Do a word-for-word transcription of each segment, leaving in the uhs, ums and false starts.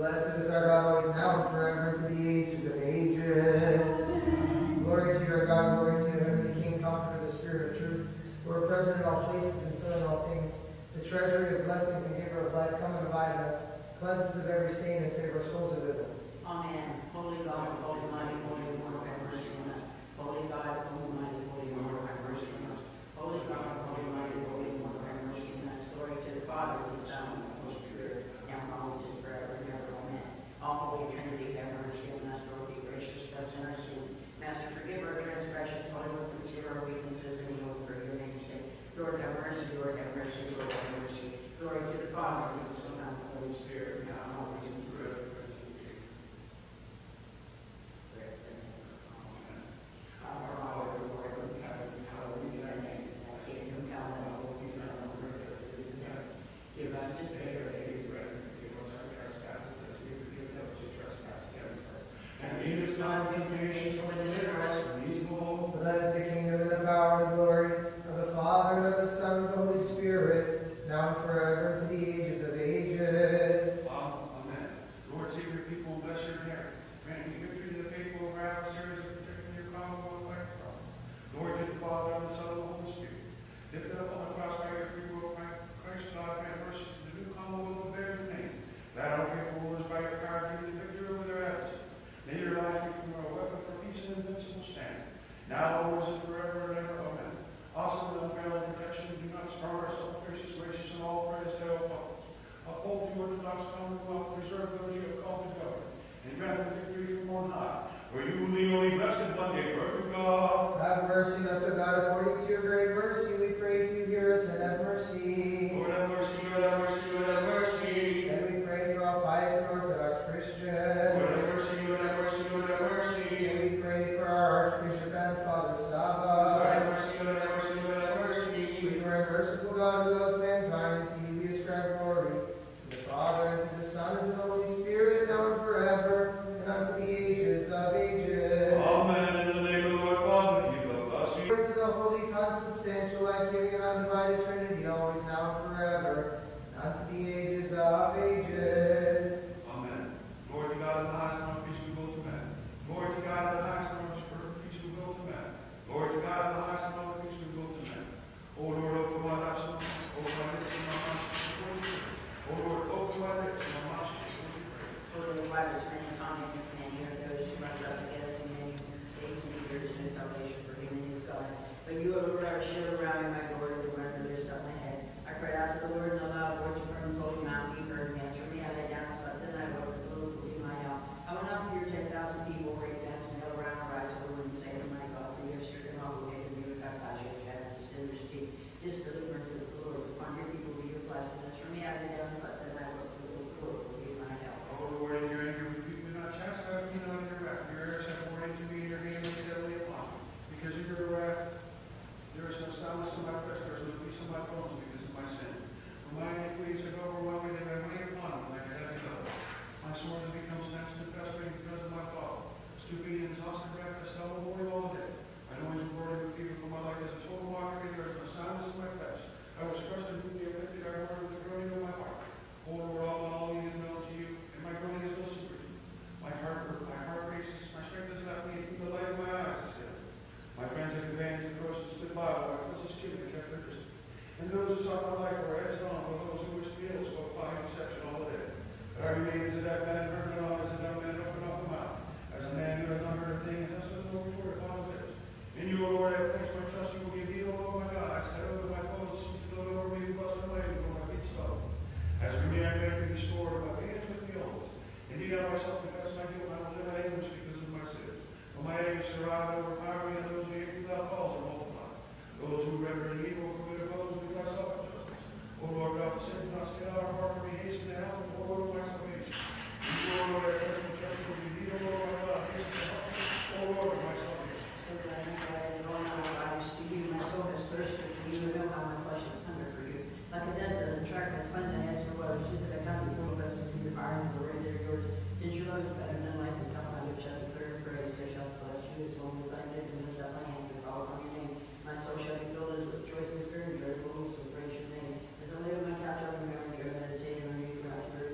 Blessed is our God, always now and forever, to the ages of ages. Glory to your God, glory to your heavenly King, comforter of the Spirit of truth, who are present in all places and so in all things. The treasury of blessings and giver of life, come and abide in us. Cleanse us of every stain and save our souls of evil. Amen. Holy God, holy mighty, holy Lord, have mercy on us. Holy God, holy mighty, holy Lord, have mercy on us. Holy God, holy mighty, holy Lord, have mercy on us. Glory to the Father, to the Son, and the Holy Spirit, now and always and forever and ever. Amen. All Holy Trinity, have mercy on us. Lord, be gracious to us in our sin. Master, forgive our transgressions. Holy Lord, consider our weaknesses and heal for your name's sake. Lord, have mercy. Lord, have mercy. Lord, have mercy. Glory to the Father, to the Son, and the Holy Spirit, now and always and forever. Our Father, who art in heaven, hallowed be thy name. Thy kingdom come, thy will be done on earth as it is in heaven. Give us this day our daily bread, and forgive us our trespasses as we forgive those who trespass against us. And lead us not into temptation, but deliver us from evil. For thine is the kingdom and the power and the glory of the Father and of the Son and of the Holy Spirit, now and forever, to the ages of ages. Amen. Lord, save your people and bless your care. Grant me victory to the faithful of our adversaries and protect your commonwealth by your promise. Glory to the Father and the Son and the Holy Spirit. Lifted up on the cross by your free will, Christ God, grant mercy to the new commonwealth of bears your name. That our faithful rulers by your power give the victory over their adversaries. May your life be from our weapon for peace and invincible stand. Now, always and forever and ever. Amen. Awesome and unfailing protection, do not spurn ourselves, gracious, gracious, and all praise to our fathers. Uphold the Orthodox commonwealth, preserve those you have called to govern, and grant them victory from on high. For you, the only blessed, Monday, perfect God. Have mercy on us, O God, according to your great mercy. We pray to you, hear us, and have mercy. Lord have mercy, Lord have mercy, Lord have mercy. And we pray for all pious and Orthodox Christians. Lord have mercy, Lord have mercy, Lord have mercy. And we pray for our Archbishop and Father Sava. Lord have mercy, Lord have mercy, Lord have mercy. We pray, merciful God, who loves mankind, to you we ascribe glory, to the Father, and to the Son, and to the Holy Spirit, now and forever, and unto the ages of ages. Amen. In the name of the Lord, Father, you love us. Glory to the Holy, consubstantial, life-giving, and undivided Trinity, always, now, and forever, and unto the ages of ages. Amen. Glory to God in the highest, and peace we will to men. Glory to God in the highest, and peace we will to men. Glory to God in the highest, and peace we will to men. O Lord, open my lips, O my lips, and my mouth before you. O Lord, open my lips, and my mouth before you. Lord, the Bible is many times and hear those who rise up against and many saves and eagers and salvation for human is God. But you, O Lord, are a shield around me, my glory, the ground of this up my head. I cried out to the Lord in a loud voice from his holy mountain. He heard me. Answer me. I lay down and slept, and I woke. The Lord will be my help. I will not fear ten thousand people who advance and go around and rise over and say to my God, for you have stricken all who hate me with compassion, you have the sinner's teeth. This deliverance is the Lord. Upon your people will you bless. And as for me, I lay down and slept, and I woke. The Lord will be my help. O Lord, in your anger, rebuke me not, chastise me not in your wrath. Your heirs have poured into me, and your hand is steadily upon me. Because of your wrath, there is no soundness in my flesh, there is no peace in my bones because of my sin. For my iniquities have overwhelmed me, they have laid upon me like a heavy load. My sword has become snatched and festering because of my fault. Stooping and exhausted breath, I stumble morning all day. I know he's roaring with fever, for my life is a total mockery, there is no soundness in my flesh. I was crushed and rudely afflicted, I roared with the groaning of my heart. O Lord, all my all is known to you, and my groaning is no secret to you. My heart, my heart races, my strength has left me, and the light of my eyes is dim. My friends have advanced and approached and stood by, while my closest kin have kept their distance. And those who sought my life were edged on, but those who wished me ill spoke by deception all the day. But I remain as a dead man, heard not, as a dumb man, open up the mouth. As a man who has not heard a thing, and thus has no report upon his lips. In you, O Lord, I have placed my trust, you will give me, O Lord, my God. I said over my foes, seem to gloat over me, who bust my leg, and my feet slow. As for me, I beg to be restored, my hands with me always. Indeed, I myself confess my guilt, and I will live in anguish because of my sin. For my anguish surround and overpower me, and those who hate me without cause are multiplied. Those who rever in evil commit oppose me by self-injustice. O Lord God, forsake not, stay out our heart, for me, hasten to help, and O Lord, my salvation. You, O Lord, I trust and trust in you. Indeed, O Lord, my God, hasten to help, O Lord, my salvation. My soul has thirsted for you, and know how my flesh is hunger for you. Like a desert, and track my son that has no water, so that I come before you, and see the fire and the rain that are yours. Since your love is better than life, and tell my lips shall declare praise. They shall bless you as long as I live, and lift up my hands and call upon your name. My soul shall be filled with joy and spirit, and joyful hopes, and praise your name. As I lay on my couch, I will remember you, and meditate on you throughout the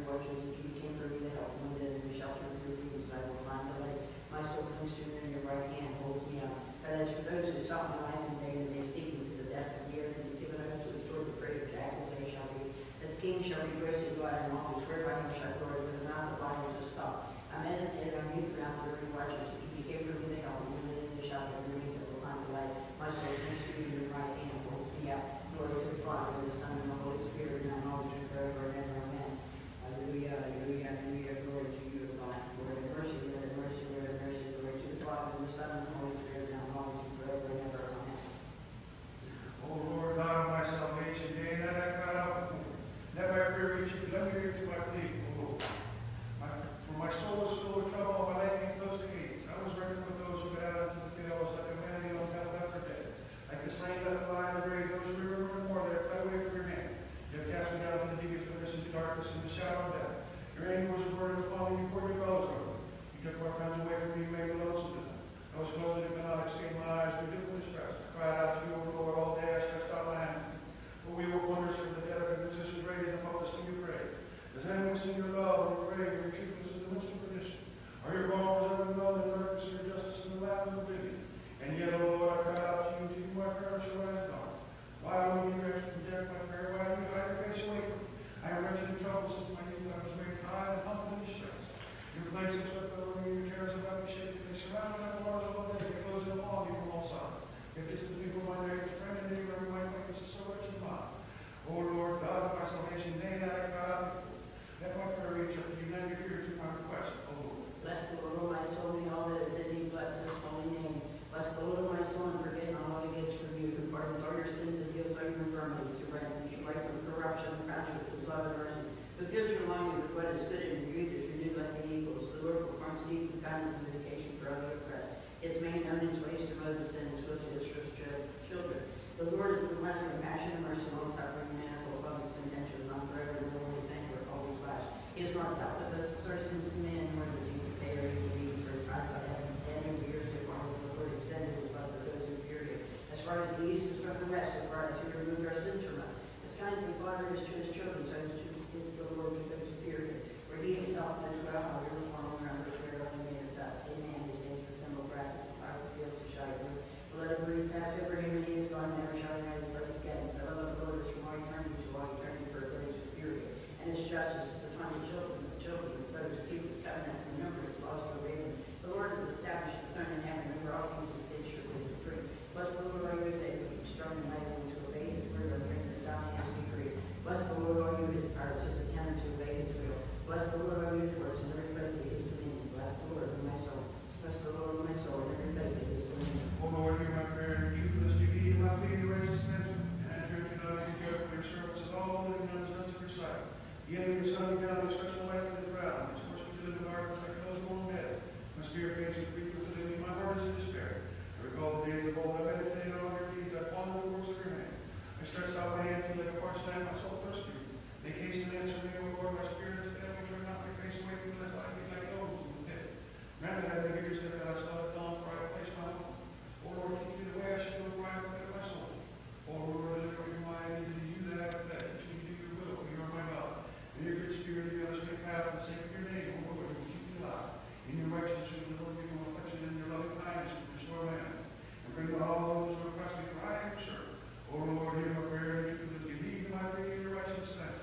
rest of our lives. He removed our sins from us. As kind as the Father is to his children, so is to is the Lord to those who fear him. For he himself knows well how we reform around the spirit of the man of us. Amen. His days resemble grasses, the flower fields to shine. Let him breathe pass over him, and he is gone, never shall he rise again. The love of the Lord is from all eternity to all eternity, for those who fear him. And his justice is upon the children, the children of those who keep his covenant, and remember his laws to obey them. The Lord has established the sun in heaven, over all things his faith surely is free. Bless the Lord, all you his able, keep strong and mighty, and to obey his word, or bring the sound hands be free. Bless the Lord, all you his powers, his attendants to obey his will. Bless the Lord, all you his works, in every place of his dominion. Bless the Lord, O my soul. Bless the Lord, O my soul, in every place of his dominion. O Lord, hear my prayer, and you for this decree, my plea, your righteousness, and enter into thy care for your servants of all living on the sons of your sight. The enemy is coming down, his special life in the ground, his force to the dark, like those born dead. My spirit pains and grief within me, my heart is in despair. I recall the days of old, I meditate on your deeds, I follow the works of your hand. I stretch out my hand to you like a parched land, my soul thirsts for you. Make haste and answer me, O Lord, my spirit is dead, turn not my face away from you, lest I be like those in the pit. Grant that I may hear you say that I saw it dawn, for I have placed my hope. O Lord, teach me the way I should go, for I have committed my soul. O Lord, deliver me from my enemies, and you that have fed, teach me to do your will, for you are my God. In your good spirit, you have straight path, for the sake of your name, O Lord, you keep me alive. In your righteousness, you deliver me from affliction, in your loving kindness, you restore my hand. And bring to all those who oppress me, for I am your servant. O Lord, hear my prayer, and you can believe in my prayer, in your righteousness.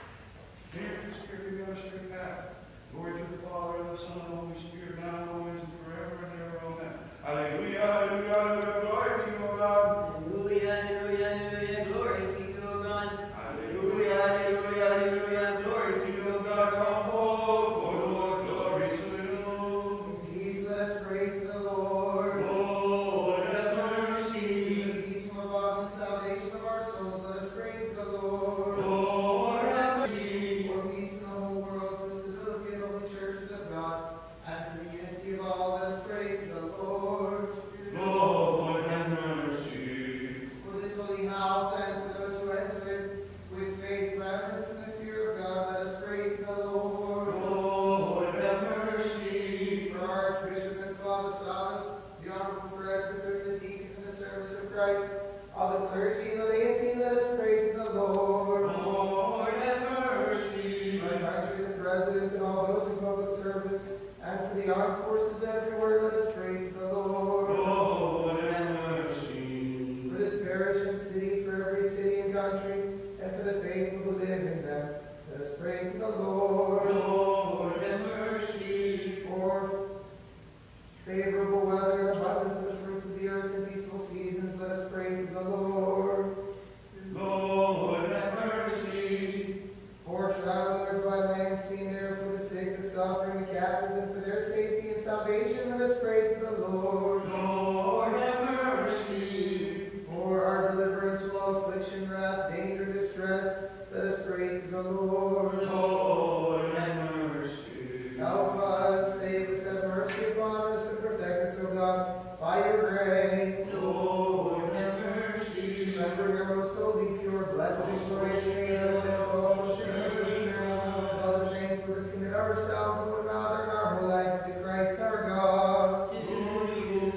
In your good spirit, you have a straight path. Glory to the Father, and the Son, and the Holy Spirit, now and always, and forever and ever. Amen. Hallelujah, hallelujah, hallelujah, glory to you, O God. Hallelujah, hallelujah, hallelujah, glory to you, O God. Hallelujah, hallelujah, hallelujah, glory to you, O God. Come home, O Lord, glory to you. In peace, let us pray to the Lord. Lord, have mercy. In the peace of God and salvation of our souls, let us pray to the Lord. Lord, have mercy. For peace in the whole world, for the stability of all the churches of God, and for the unity of all, let us pray to the Lord. Lord, have mercy. For this holy house and for those who enter it with faith, reverence, and the fear of God, let us pray to the Lord. Lord, have mercy. For our Archbishop and Father Sabbath, the honorable presbyters, the deacons, and the service of Christ, all the clergy and the laity, let us pray to the Lord. Lord, have mercy. For our country, the president, and all those in public service, and for the armed forces everywhere, let us pray to the Lord. Lord, have mercy. For this parish and city, for every city and country, and for the faithful who live in them, let us pray to the Lord. Lord, have mercy. For favorable weather, abundance of the fruits of the earth, and peaceful seasons, let us pray to the Lord. Lord, have mercy. For travelers by land, sea, and air, for the sick, the suffering, the captives, and for their safety and salvation, let us pray to the Lord. Lord, have mercy. For our deliverance from all affliction, wrath, danger, distress, let us pray to the Lord. Lord, have mercy. Help us, save us, have mercy upon us, and protect us, O God, by your grace. Lord, have mercy. Remember your most holy, pure, blessed, and glorious name, and all the saints, and all the saints, let us commit ourselves and one another and our whole life to Christ our God. To you,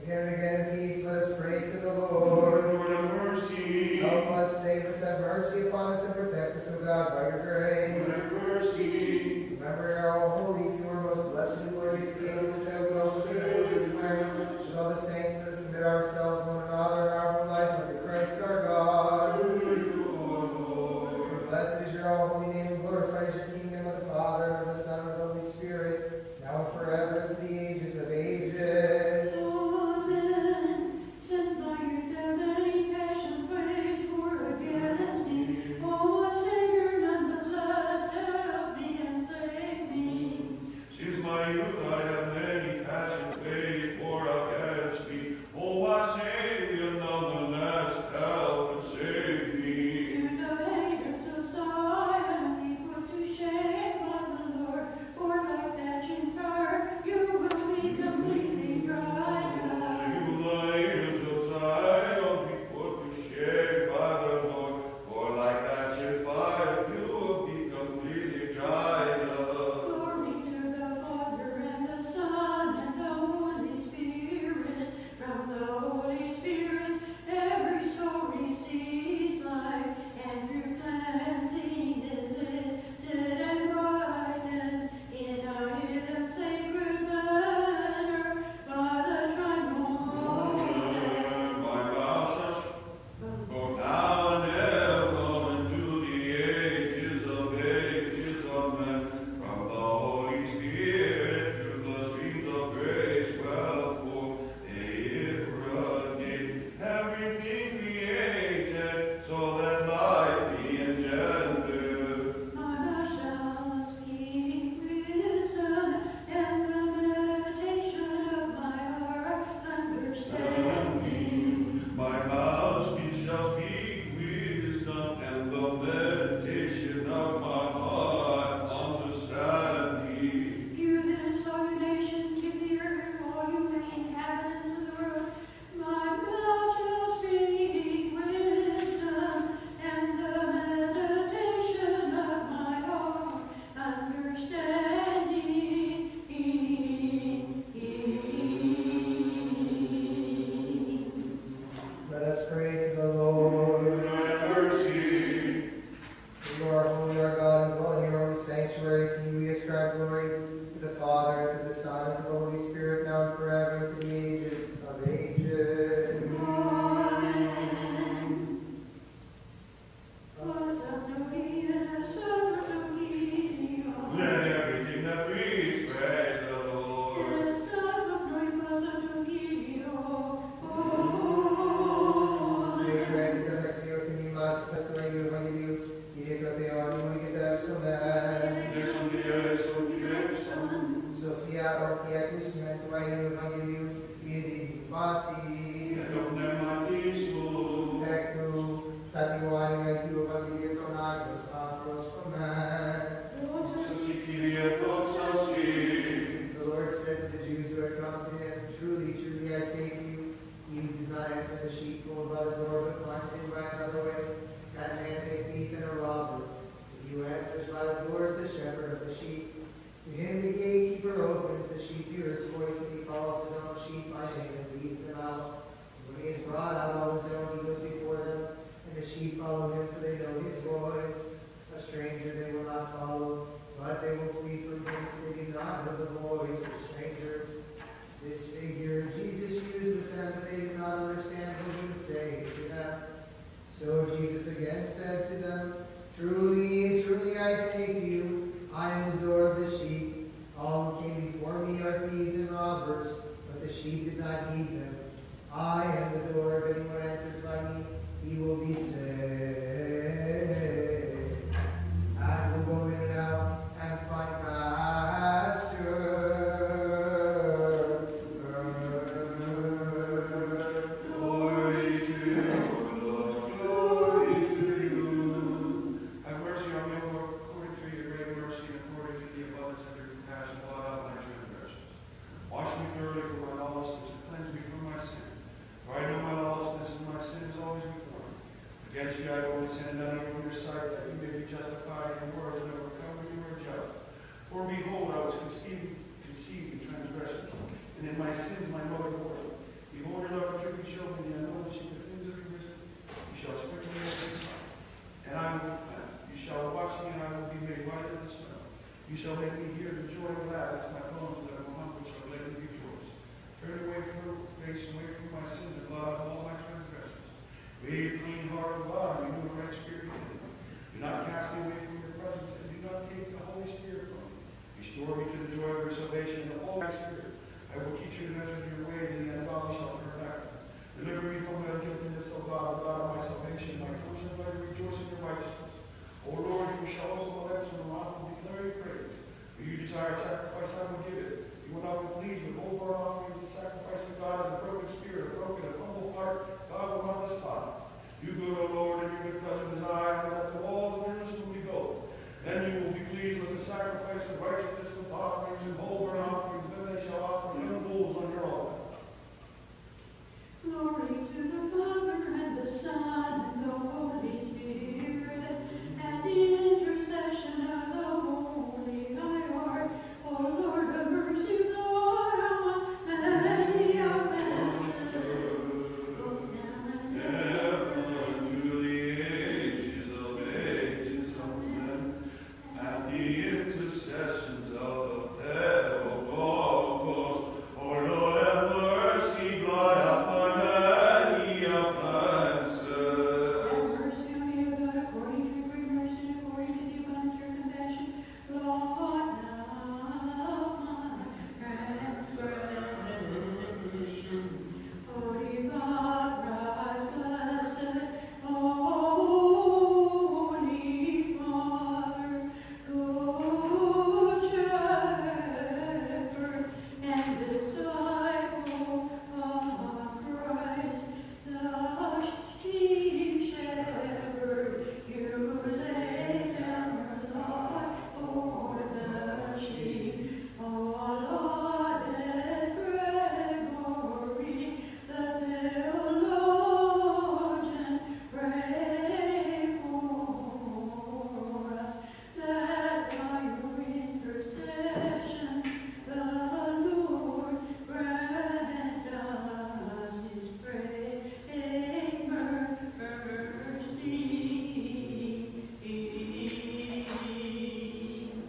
Again and again in peace, let us pray to the Lord. Lord, have mercy. Help us, save us, have mercy upon us, and protect us, O God, by your grace. Lord, have mercy. Remember our holy, pure, most blessed, and glorious King, who shall go to the declare, and all the saints, let us submit ourselves, one another, and our whole life unto Christ our God. For blessed is your all holy name, and glorified is your kingdom of the Father, and of the Son, and of the Holy Spirit, now and forever, to the ages of ages. Amen. Since my youth and many passions waged war against me, O my Savior, nonetheless, help me and save me. Since my youth I have many passions waged war against me. O my Savior, nonetheless, help and save me. You the haters of Zion, be put to shame by the Lord, for like thatching fire, you will be completely dried up. You the haters of Zion, be put to shame by the Lord, for like that fire you will be completely dried up. Glory to the Father and the Son and the Holy Spirit. From the Holy Spirit, every soul receives life, and through cleansing is lifted and brightened in a hidden sacred manner by the triune And my mouth shall go now and ever into the ages of ages of men. From the Holy Spirit to the streams of grace well full, they irradiate everything created, so that life be engendered. My mouth shall speak wisdom, and the meditation of my heart understanding. My mouth speech shall speak wisdom, and the meditation of my heart understanding. Hear this, all you nations, give ear, all you inhabitants of the world. My mouth shall speak wisdom, and the meditation of my heart understanding. Let us pray to the Lord. Lord, have mercy. You are holy, our God, and dwell in your holy sanctuary. To you we ascribe glory, to the Father, and to the Son, and to the Holy Spirit, now and forever, to the ages of ages. Let everything that breathes praise the Lord. Sofia Orfia Kusman, Tuayo Evangelium, Iri Basi, Et dogmatisu. Ectu, Tatiwani, Ectu, Evangelium, Tonagos, Patros, Command. Kyrie doxasi. The Lord said to the Jews who had come to him, Truly, truly, I say to you, he who does not enter the sheepfold by the door, but finds in by another way, that man is a thief and a robber. But he who enters by the door is the shepherd of the sheep. To him the gatekeeper opens, the sheep hear his voice, and he calls his own sheep by name and leads them out. And when he has brought out all his own, he goes before them, and the sheep follow him, for they know his voice. A stranger they will not follow, but they will flee from him, for they do not know the voice of strangers. This figure Jesus used with them, but they did not understand what he was saying to them. So Jesus again said to them, Truly, truly, I say to you, I am the door of the sheep. All who came before me are thieves and robbers, but the sheep did not heed them. I am the door. If anyone enters by me, he will be saved. And will go in and out and find pasture. Glory to you, Lord. Glory to you. Have mercy on me, Lord, according to your great mercy and according to the abundance of your compassion, blot out my transgressions. Wash me thoroughly from my lawlessness and cleanse me from my sin. For I know my lawlessness and my sin is always before me. Against you I have only sinned and done evil in your sight, that you may be justified in your words and overcome when you are just. For behold, I was conceived, conceived in transgression, and in my sins my mother bore me. You can show me the unknown secret things of your wisdom. You shall sprinkle me with insight, and I will repent. You shall watch me, and I will be made white as the snow. You shall make me hear the joy of gladness, my bones that are humble shall greatly rejoice. Turn away from your face, away from my sins, and blot out all my transgressions. Create a clean heart, O God, and renew a right spirit within me. Do not cast me away from your presence, and do not take the Holy Spirit from me. Restore me to the joy of your salvation, the Holy Spirit. I will teach you the measure of your ways, and the ungodly shall turn back. Deliver me from the guiltiness, O God, O God of my salvation. My tongue shall let you rejoice in your righteousness. O Lord, you shall open my lips, and the mouth will declare your praise. For you desire sacrifice, I will give it. You will not be pleased with whole burnt offerings and sacrifice to God as a broken spirit, a broken, a humble heart. God will not despise. Do good, O Lord, and your good pleasure desire, and let the walls of Jerusalem be built. Then you will be pleased with the sacrifice of righteousness, with offerings and whole burnt offerings. Then they shall offer young bulls on your altar. Glory to the Father, and the Son, and the Holy Spirit, and the intercession of the Holy Lord. O Lord, have mercy, Lord, on many offenses. Go down and Ever to the ages of ages of men, at the intercessions of the federal Lord, O Lord, have mercy, blot out my many offenses. have mercy on me, O God, according to your great mercy, and according to the abundance of your compassion. Lord, now my transgression. Holy God, rise, blessed, Holy Father, good Shepherd, and disciple of Christ, the chief shepherd, you lay down your life for the sheep. O lauded Gregory, the theologian, pray for us, that by your intercession the Lord grant us his praying mercy.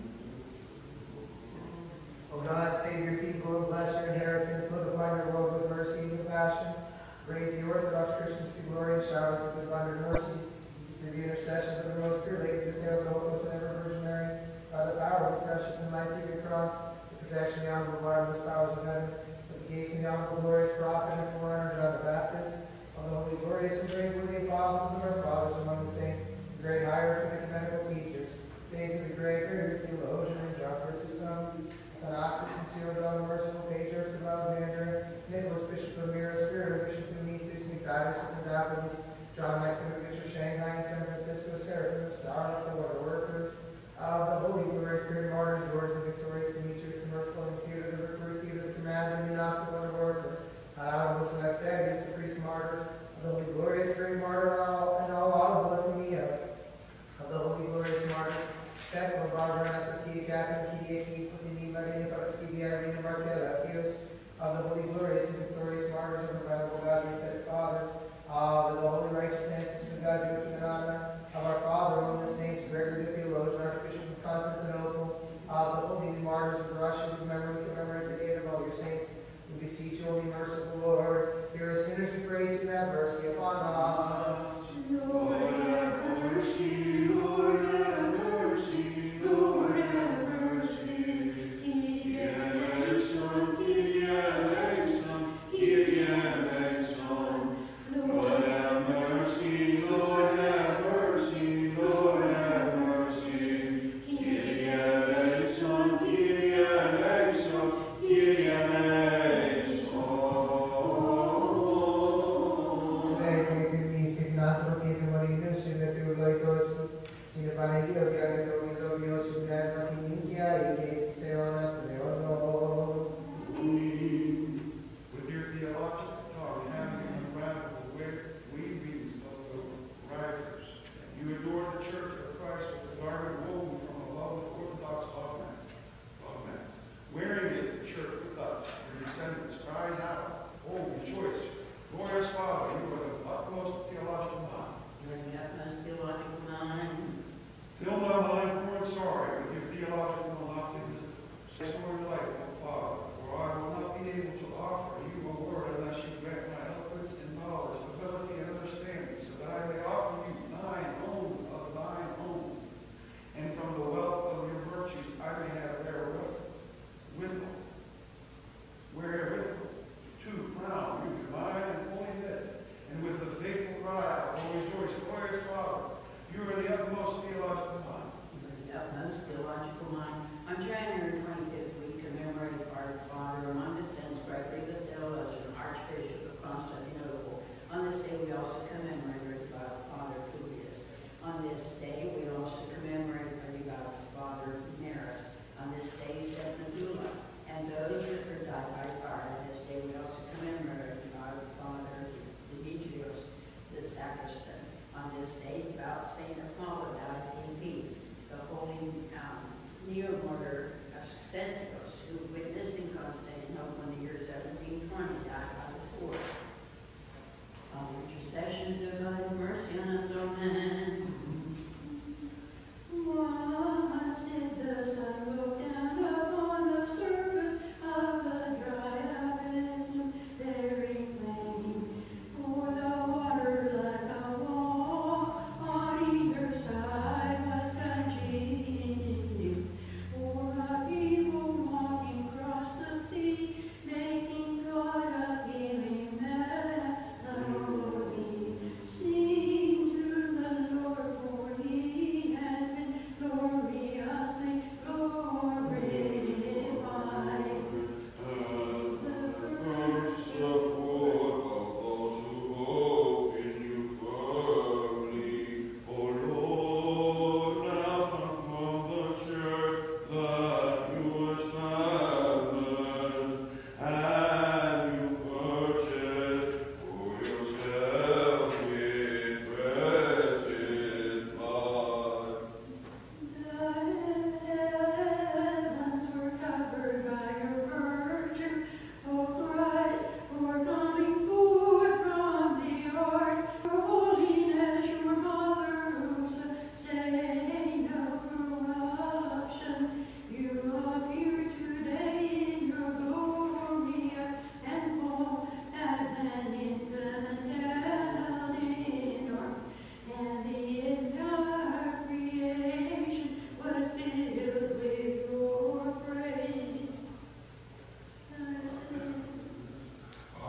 O God, save your people and bless your inheritance. Look upon your world with mercy and compassion. Raise the Orthodox Christians to glory and showers of abundant mercies. Through the intercession of the most pure Lady, the pale, hopeless, and ever Virgin Mary, by the power of the precious and mighty cross, the protection of the honorable marvelous powers of heaven, supplication of the honorable glorious prophet and forerunner John the Baptist, of the holy, glorious, and praiseworthy apostles of our fathers among the saints, the great hierarchs and ecumenical teachers, days of the great greater theologian and John Chrysostom, Thanasis and Cyril, John the Merciful, Patriarchs of Alexandria, Nicholas, Bishop of Myra, Spirit, Bishop of Demetrius, Nikitas of Pentapolis, John Maximum, Bishop of Shanghai and San Francisco, Seraphim of Sarah, the water workers, of the holy, glorious, great martyr, George the victorious, Demetrius, the merciful, and Peter, the recruit, Peter, the commander, and Enos, the water worker, Alamos, and Lefthadius, the priest martyr, of the holy, glorious, great martyr, and all, and all audible of me, of the holy, glorious martyr, Stephen, Barbara, Anastasia, Catherine, Kidia, Keith, Martina, Marina, Paraskevia, Irene, Martella, Pius, of the holy, glorious, and victorious martyrs of the venerable God, the ascetic Father, of the holy, righteous ancestors of God, Joachim and Anna, of our Father among the saints, Gregory the theologian, Archbishop of Constantinople, of the holy martyrs of Russia, who commemorate, commemorate the day of all your saints. We beseech you, holy, merciful Lord, hear us sinners, we pray to have mercy upon us. Lord, have mercy, Lord, have mercy, Lord, have mercy. Kyrie eleison, Kyrie eleison, Kyrie eleison. Lord have mercy, Lord have mercy, Lord have mercy. Kyrie eleison, Kyrie eleison, Kyrie eleison. Today, pray through these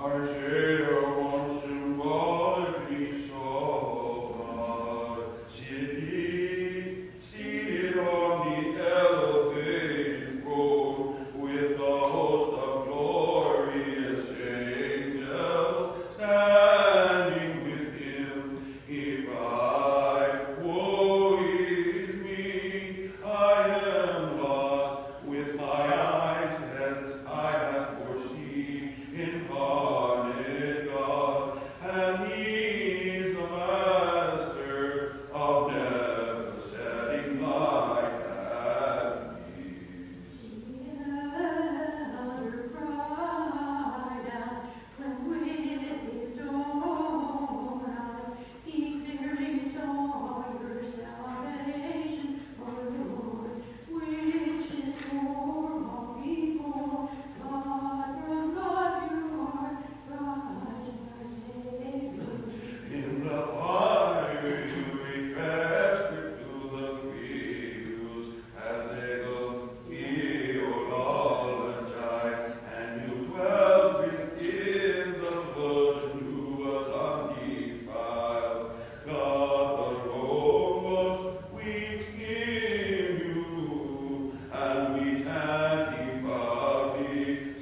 Isaiah once symbolically saw God sitting, seated on the elevated road with a host of glorious angels standing with him. He cried, "Woe is me, I am lost, with my eyes as I have foreseen incarnate God, and he is the master of never setting light at peace." In the fire you refreshed to the fields as they go theologize, and you dwelt within the virgin who was undefiled. God the Lord was weak in you, and we stand devoutly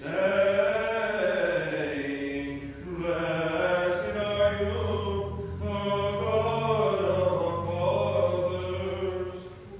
saying, "Blessed are you, the God of our fathers."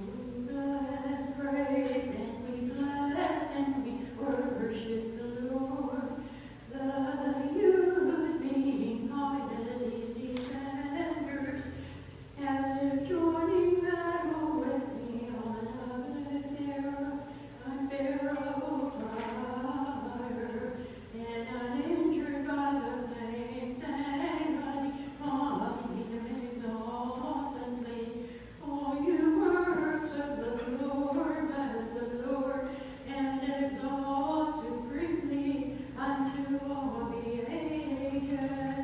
All you works of the Lord, bless the Lord, and exalt supremely unto all the ages.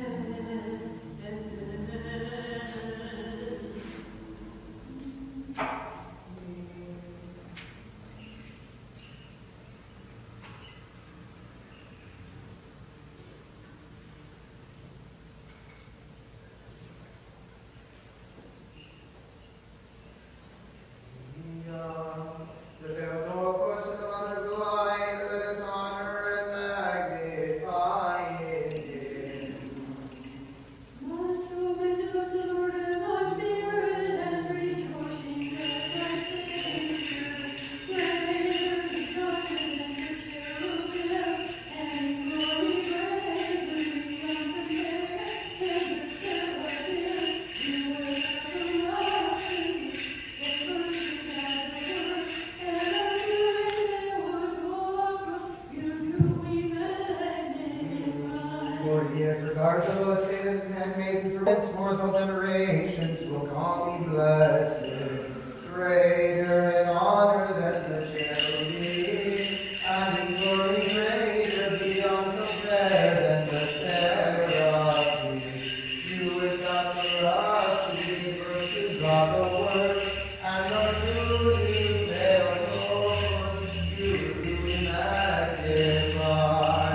The Theotokos and the Mother Blind, let us honor and magnify him. My soul knows the Lord, and my spirit has rejoicing in thy Savior. Greater rejoicing than the cherubim, and in glory greater beyond compare. And the seraphim, you were everlasting, the first and the word, and unto there was welcome, you do we magnify. Lord, he has regard to those stated and handmaiden for henceforth all generations will call me blessed. Greater in honor than the cherubim, and in glory greater beyond compare than the seraphim. You without corruption gave birth to God the Word, and are truly Theotokos, you do we magnify.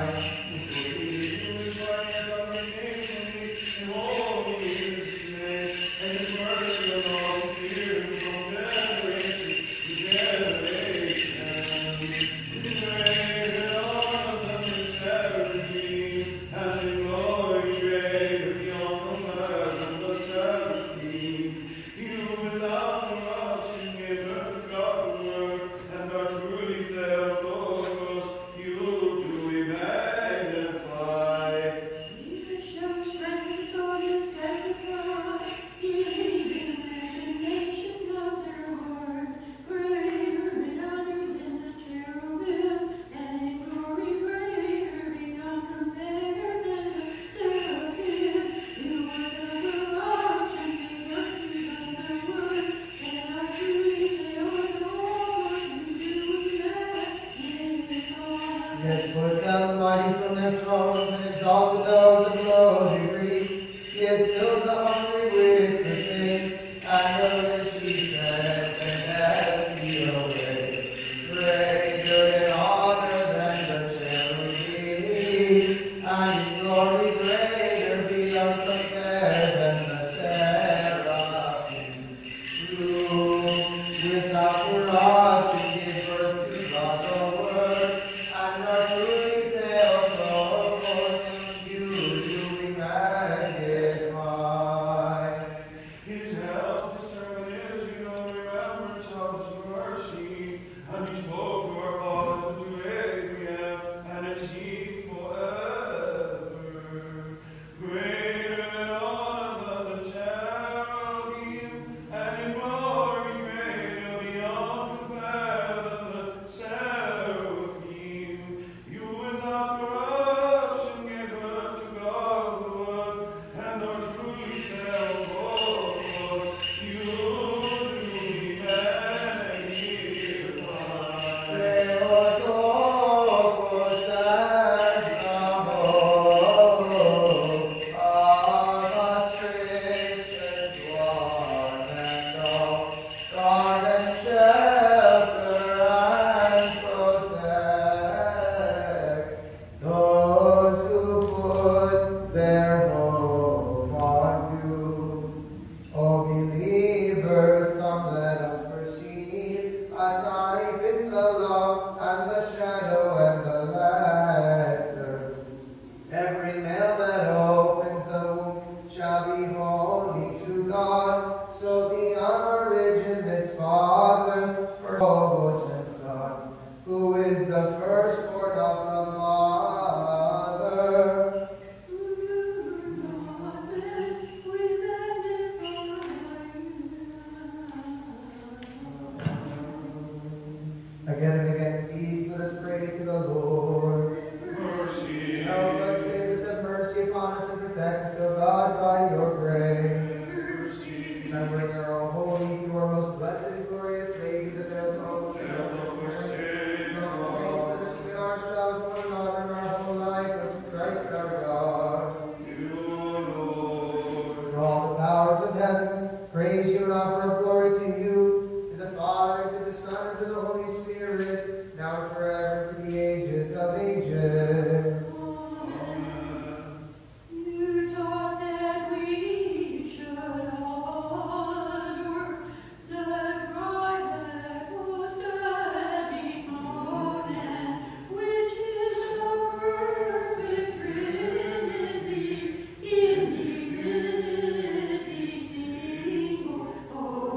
has put down the mighty from their thrones and exalted those of low degree. He has filled the hungry with good things, and the rich he says, and hath he obeyed. Greater in honor than the cherubim, and Oh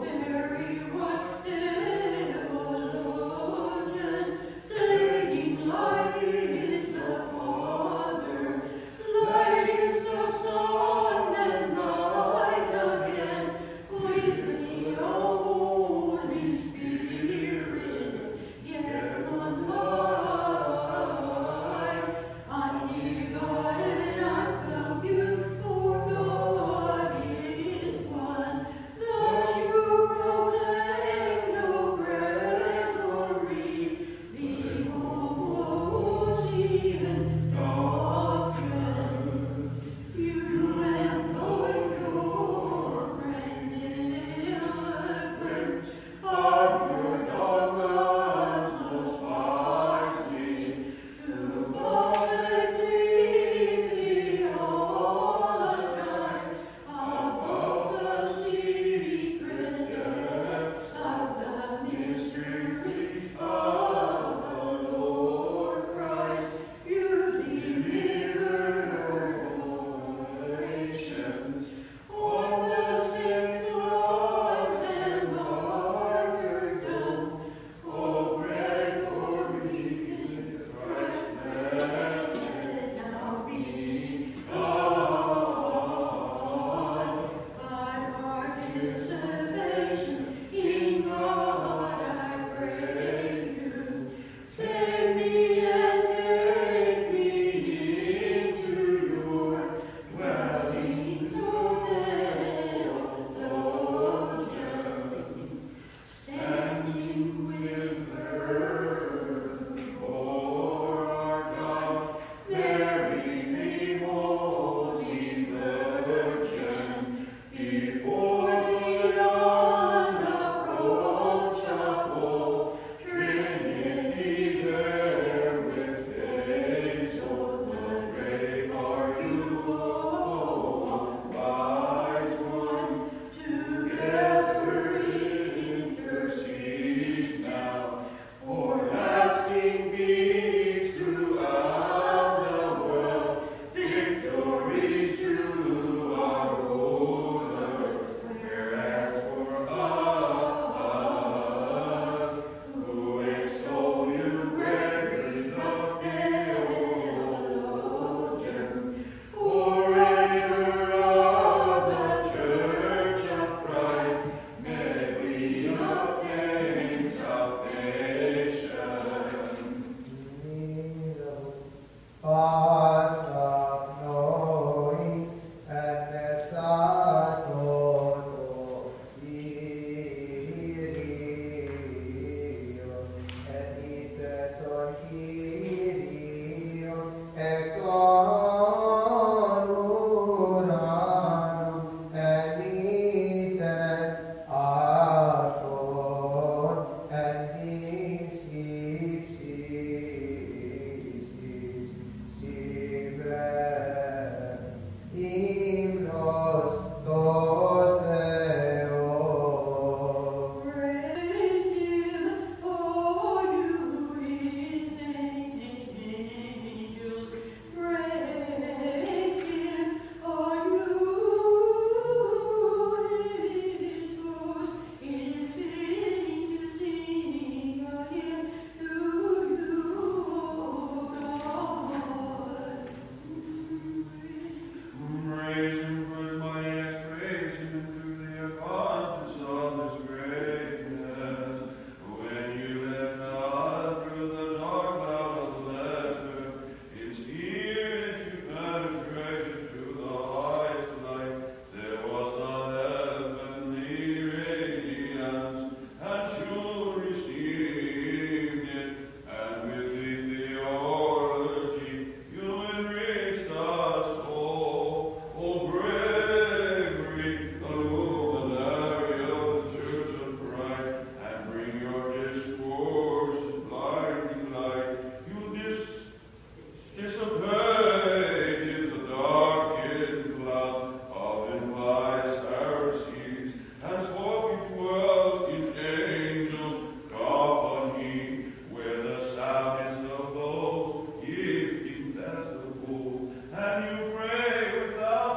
and you pray without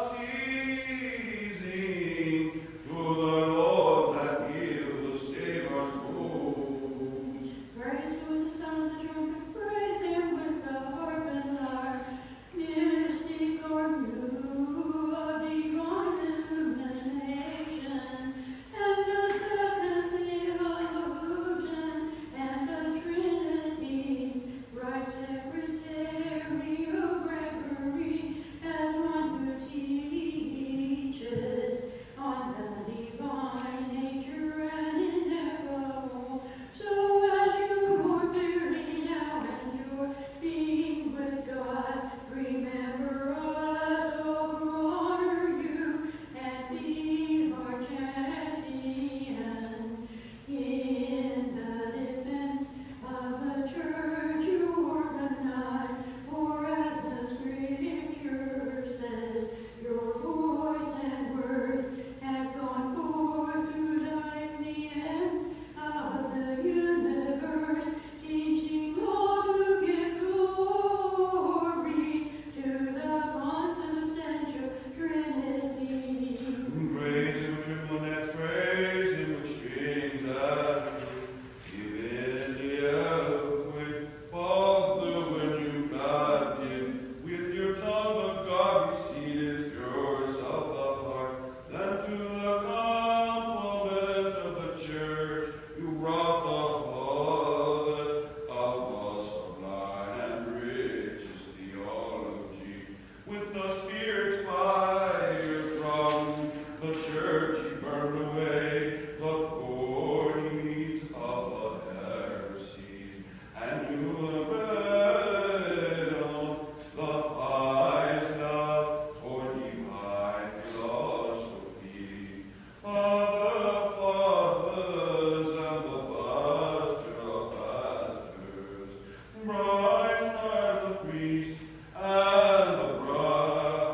ceasing to the Lord that He will save our souls. Praise with the sound of the trumpet, praise Him with the harp and lyre. Mystic or new, of divine illumination, and the secondly illusion, and the Trinity, writes Secretary of Gregory, as one who teaches on the divine nature and ineffable. So as you more clearly now endure being with God, remember us all who honor you and be our champion in the defense of the church you organize. For as the scripture says, your voice and words have gone forth to the end of the universe, teaching all to give glory to the consubstantial Trinity. Praise Him with triplets, praise Him with strings of even the earthquake. Father, when you guide Him with your tongue of God, receives yourself apart. Then to the complement of the church, you brought the harvest of the sublime and richest theology. With the Spirit's fire from the church, He burned away the thorny weeds of the heresies, and you read on the high stuff for divine philosophy. Father of fathers and the pastor of pastors, bright stars of priests and the bride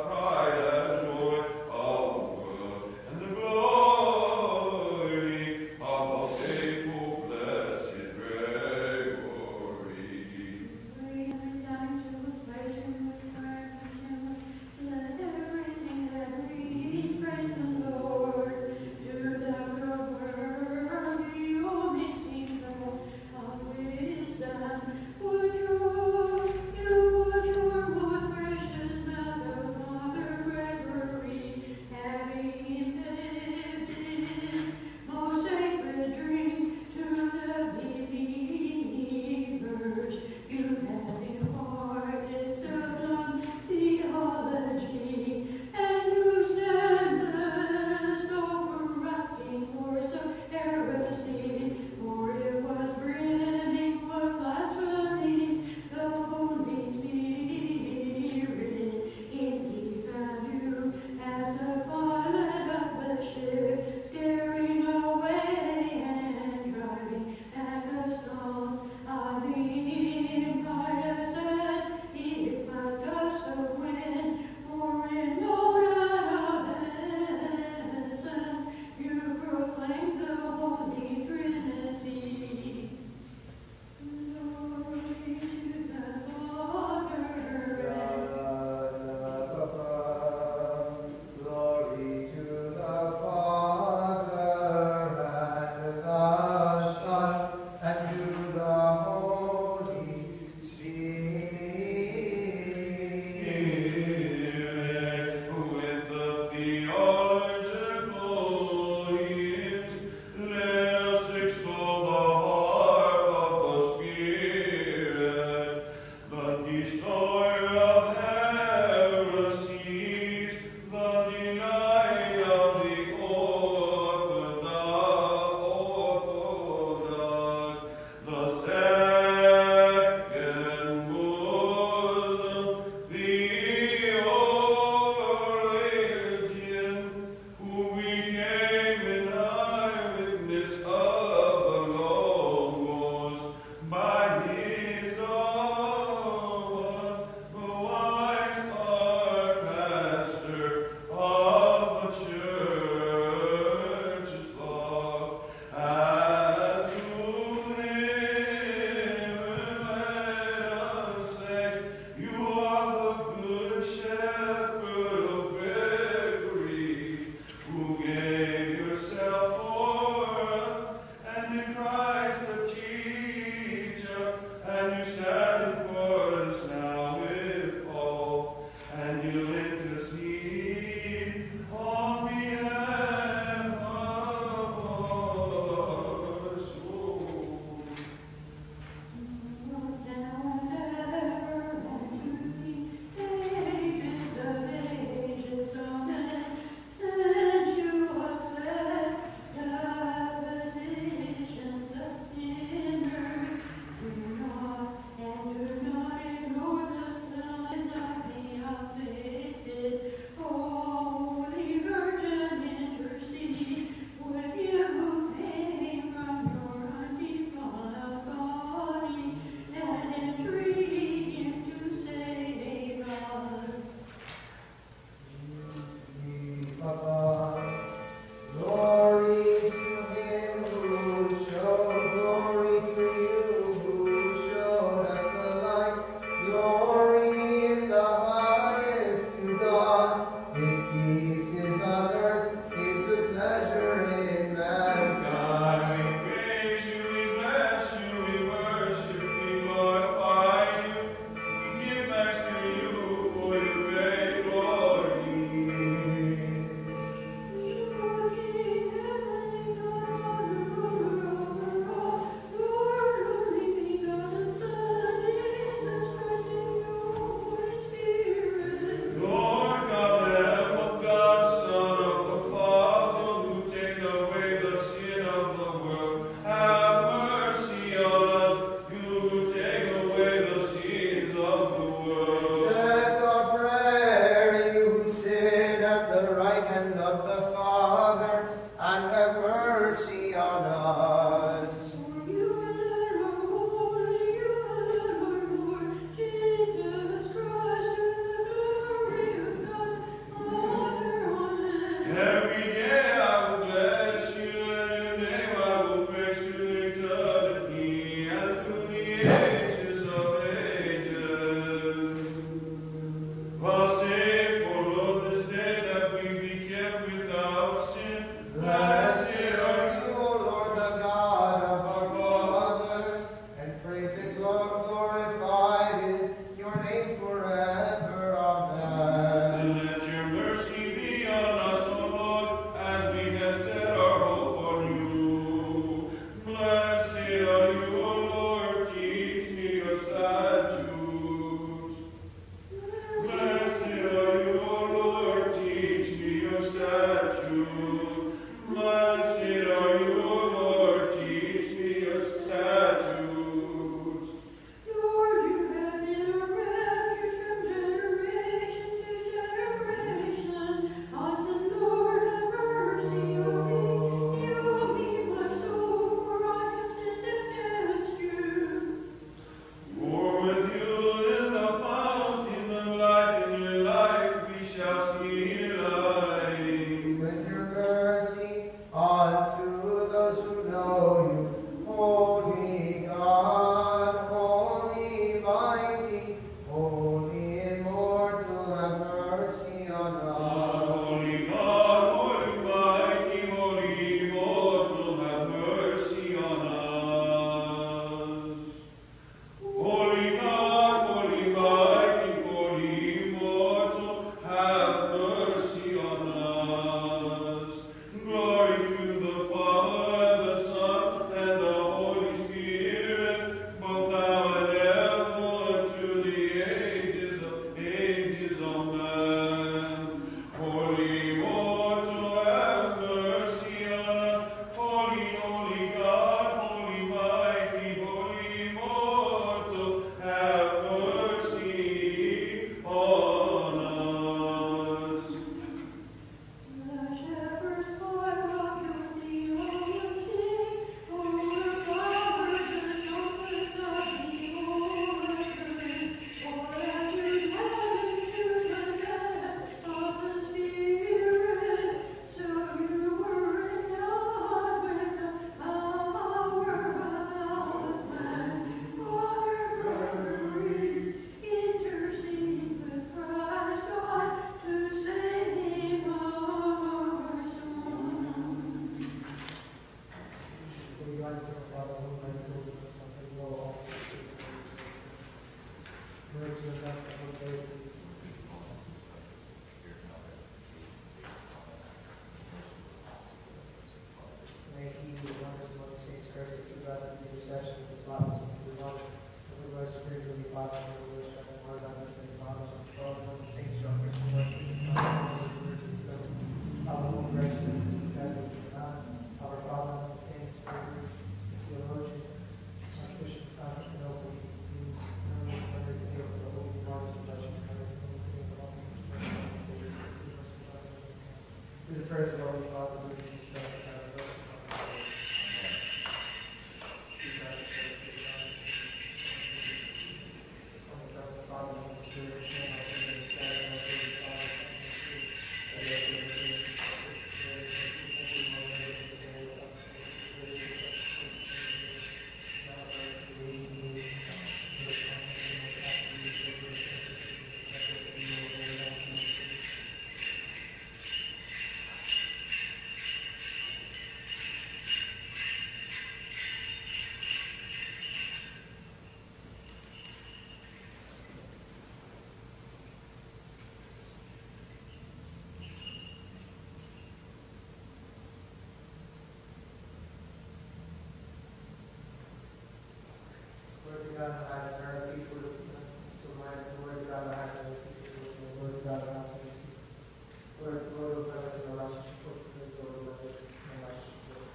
God in the highest, and earth peaceful to to my Lord God in the highest, and earth peaceful to the Lord God in the highest, and earth peaceful. Lord, Lord, of heaven, and the righteous support, the Lord, Lord, and the righteous support.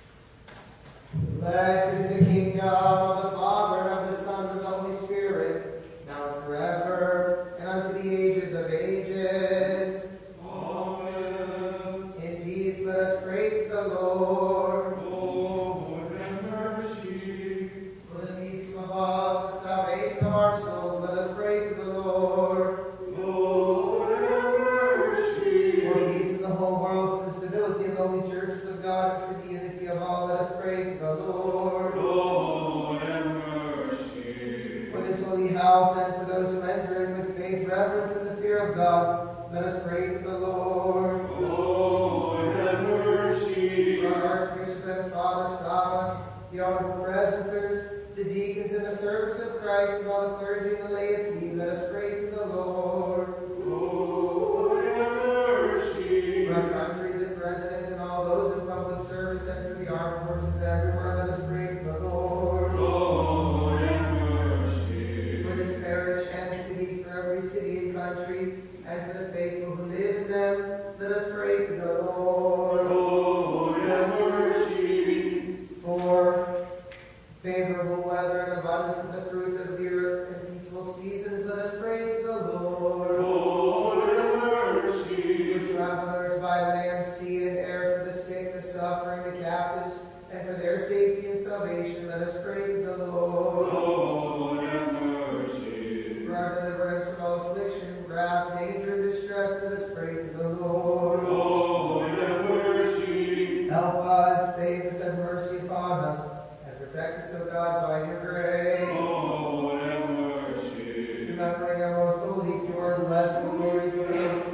Blessed is the kingdom of the Father, and of the Son, and of the Holy Spirit, now and forever, and unto the ages of ages. Amen. In peace, let us pray to the Lord. Lord, have mercy. For the peace from above, the salvation of our souls, let us pray to the Lord. Lord, have mercy. For peace in the whole world, for the stability of the holy churches of God, and for the unity of all, let us pray to the Lord. Lord, have mercy. For this holy house, and for those who enter in with faith, reverence, and the fear of God, let us pray to the Lord. Lord, have mercy. For our Archbishop and Father Savas, the honorable presbyters, the deacons in the service of Christ, and all the clergy and the laity, let us pray to the Lord. Lord, have mercy. For our country, the presidents, and all those in public service, and for the armed forces everywhere, let us pray to the Lord. Lord, have mercy. For this parish and city, for every city and country, and for the faithful who live in them, let us pray to the Lord. Lord, have mercy. For favorable weather and abundance of the fruits of the earth and peaceful seasons, let us pray to the Lord. Lord, have mercy. For travelers by land, sea, and air, for the sick, the suffering, the captives, and for their safety and salvation, let us pray to the Lord. Lord, have mercy. For our deliverance from all affliction, wrath, danger, and distress, let us pray to the Lord. Lord, have mercy. Help us, save us, have mercy upon us, and protect us, O God, by your grace. Lord, have mercy. Remembering our most holy, pure, blessed, and glorious name,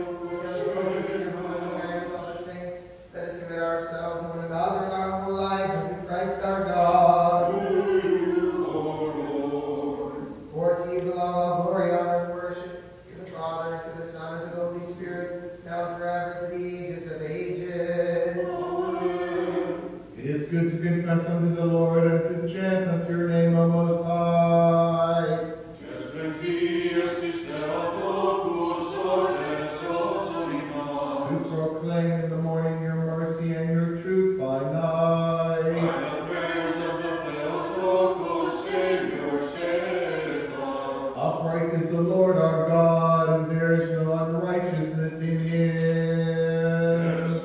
of the saints, let us commit ourselves and one another in our whole life unto Christ our God. Lord, Lord. For to you belong all glory, honor, and worship, to the Father, and to the Son, and to the Holy Spirit, now and forever, to the ages of ages. It is good to confess unto the Lord and to chant unto your name, O Most High. To proclaim in the morning your mercy and your truth by night. Upright is the Lord our God, and there is no unrighteousness in him.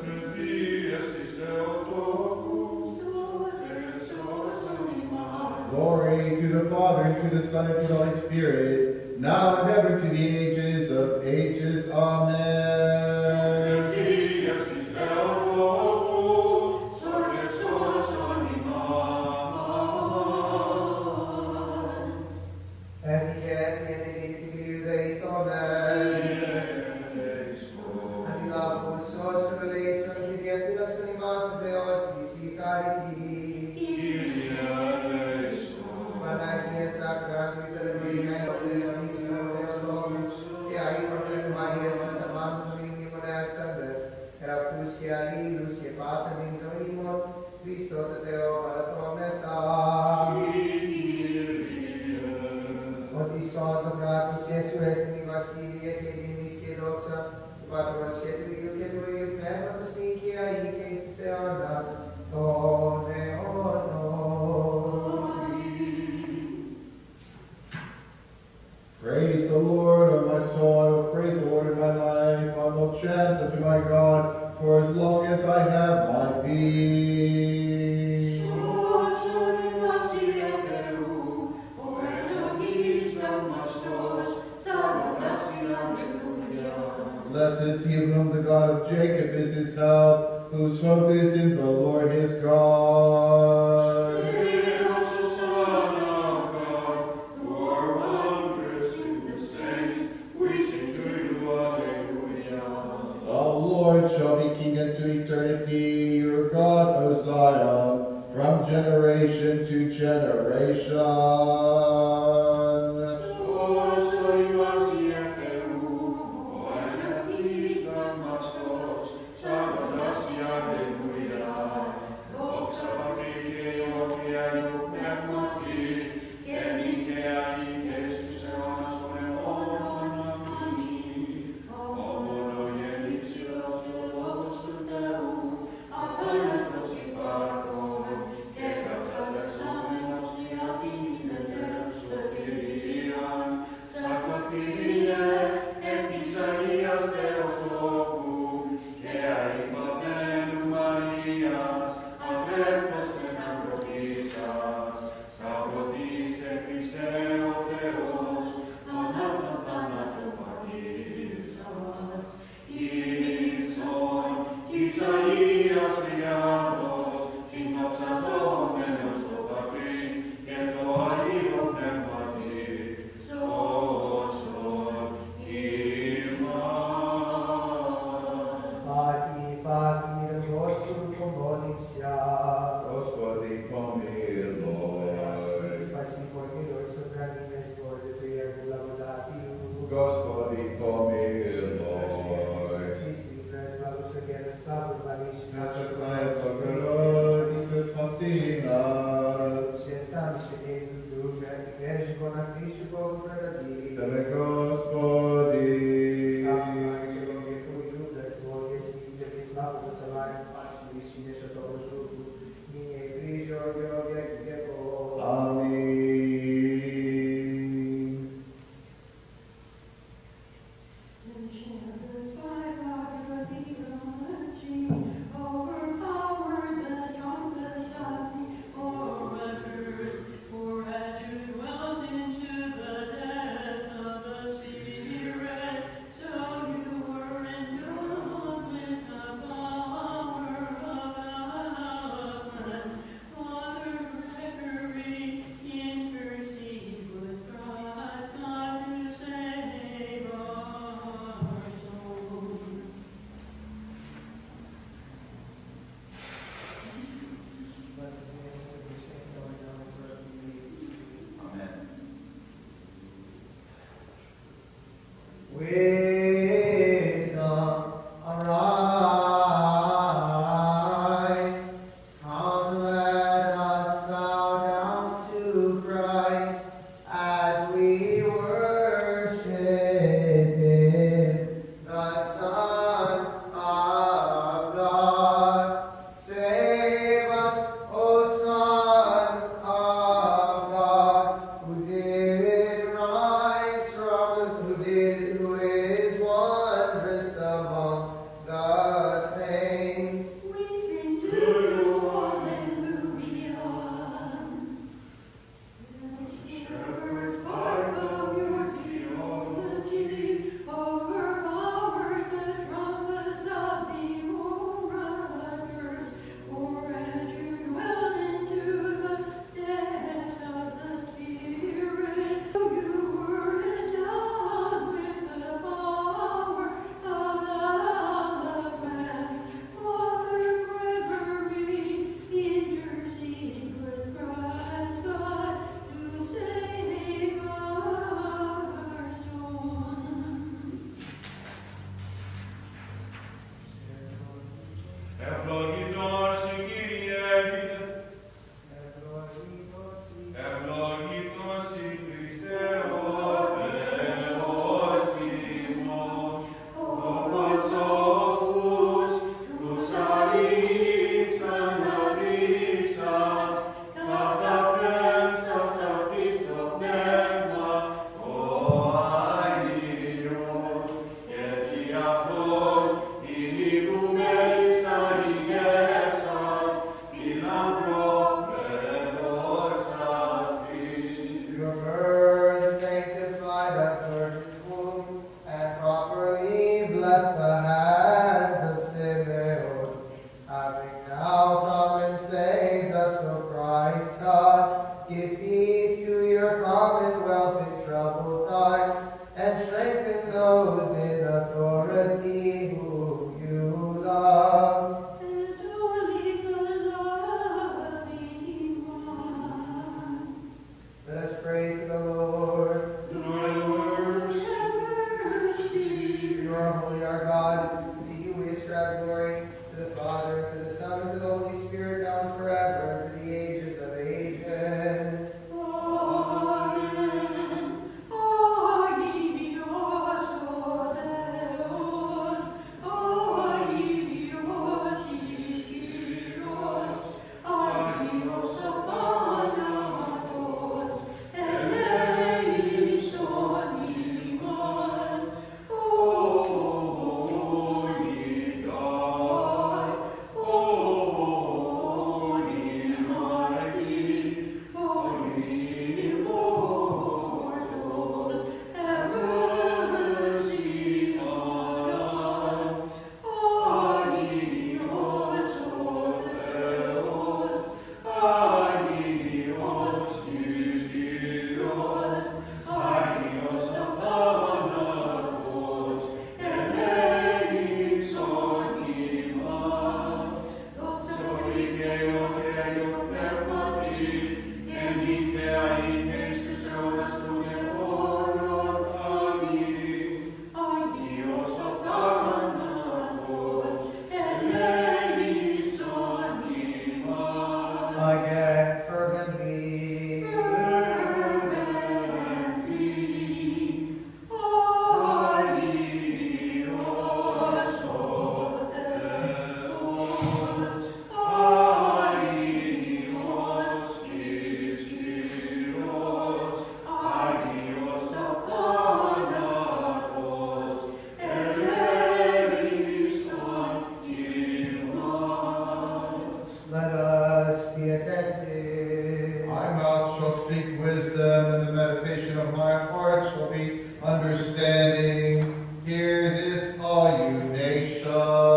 Glory to the Father, and to the Son, and to the Holy Spirit, now and ever to the ages of ages. Amen. And yet, the enemy to be they amen. And love so to relate to the effidas animas de os disi cariti. Managnia sacra vitalina de mismo Theotokos, e aí portanto Maria Santa Manto ringi moner sandes, e a plus que ali luz que passa in zonimon, Christo te Deo para prometa. Oti Santo Kratos, Jesu est mi Vasilie, che di mis che doxa, Patro che tu io che tu io perno sti che ai che se andas, tone Praise the Lord, O my soul. I will praise the Lord in my life. I will chant unto my God for as long as I have my being. Blessed is he of whom the God of Jacob is his help, whose hope is in the Lord his God. Lord shall be king unto eternity, your God, O Zion, from generation to generation. God, glory to the Father, and to the Son, and to the Holy Spirit, now and forever, and to the ages of ages. Amen. Agios o Deus, agios ischios, agios aphanatos, eleison imas, holy God, holy mighty, holy immortal, have mercy on us. Agios o Theos, agios ischios, agios aphanatos, eleison imas, doxori Deo, Deo permati, en ite aites personas tume honor ami, agios aphanatos, eleison imas, Again, fervently. fervently, agios o Theos, agios ischios, agios aphanatos, eleison imas. Let us be attentive. My mouth shall speak wisdom, and the meditation of my heart shall be understanding. Hear this, all you nations.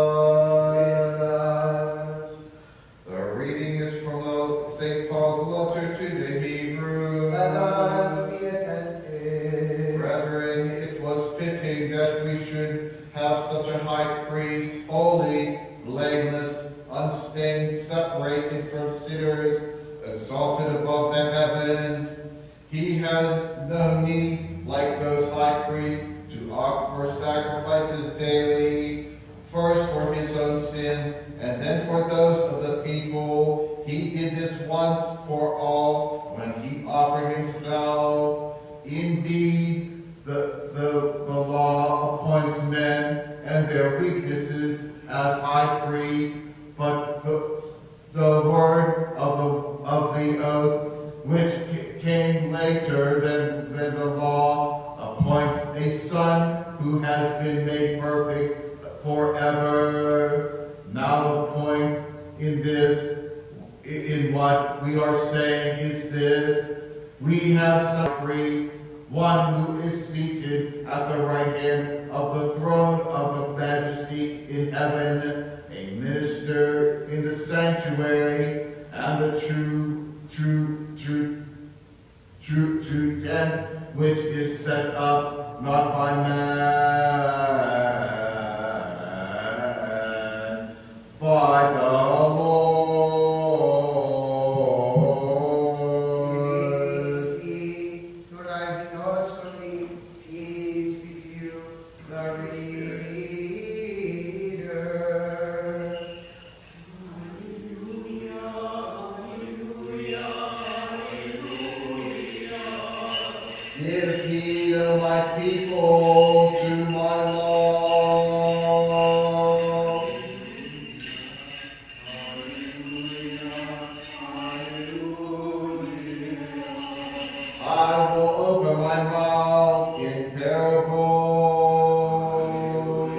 Wisdom. The reading is from the Saint Paul's letter to the Hebrews. Let us be attentive. Brethren, it was fitting that we should have such a high priest, holy, blameless, unstained, separated from sinners, exalted above the heavens. He has no need, like those high priests, to offer sacrifices daily, first for his own sins, and then for those of the people. He did this once for all when he offered himself. Indeed, the, the, the law appoints men and their weaknesses as high priests, but the, the word of the, of the oath, which ca- came later than, than the law, appoints a son who has been made perfect forever. Now the point in this, i- in what we are saying is this: we have some priest, one who is seated at the right hand of the throne of the majesty in heaven, a minister in the sanctuary, and the true, true, true, true, true tent which is set up not by man, by the Lord. Peace be to you, the reader. Give heed, O my people, to my law. I will open my mouth in parables.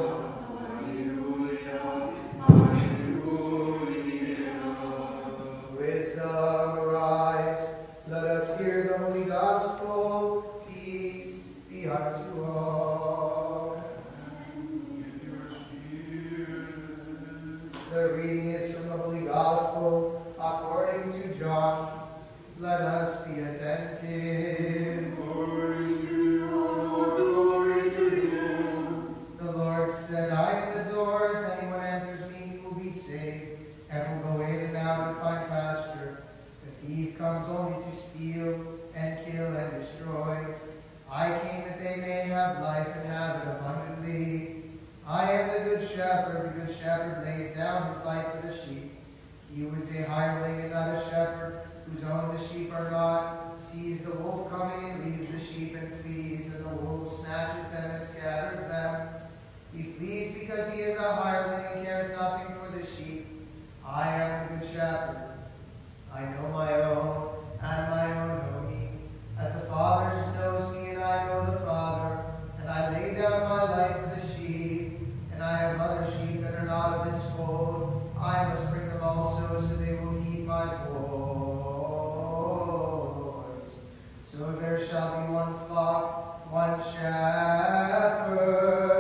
Wisdom, arise. Let us hear the holy gospel. Peace be unto all. The reading is from the Holy Gospel according to John. Let us be attentive. The Lord said, I am the door. If anyone enters me, he will be saved, and will go in and out and find pasture. The thief comes only to steal and kill and destroy. I came that they may have life and have it abundantly. I am the good good shepherd. The good shepherd lays down his life for the sheep. He was a hireling and not a shepherd, whose own the sheep are not, sees the wolf coming and leaves the sheep and flees, and the wolf snatches them and scatters them. He flees because he is a hireling and cares nothing for the sheep. I am the good shepherd. I know my own, and my own know me. As the Father knows me, and I know the Father, and I lay down my life for the sheep, and I have other sheep that are not of this fold. I must bring them also, so they will heed my voice. So there shall be one flock, one shepherd.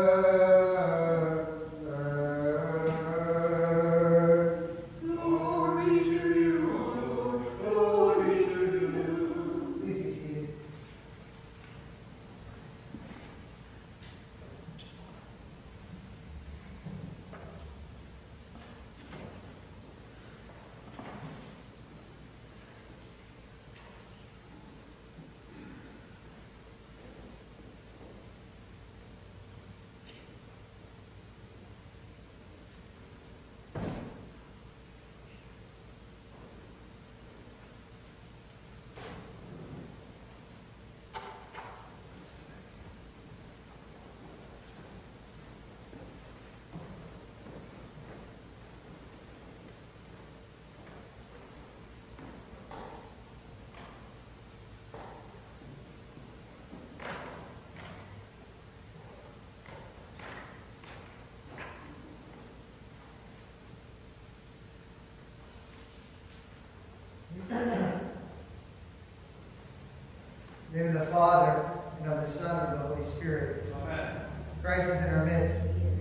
In the name of the Father, and of the Son, and of the Holy Spirit. Amen. Christ is in our midst.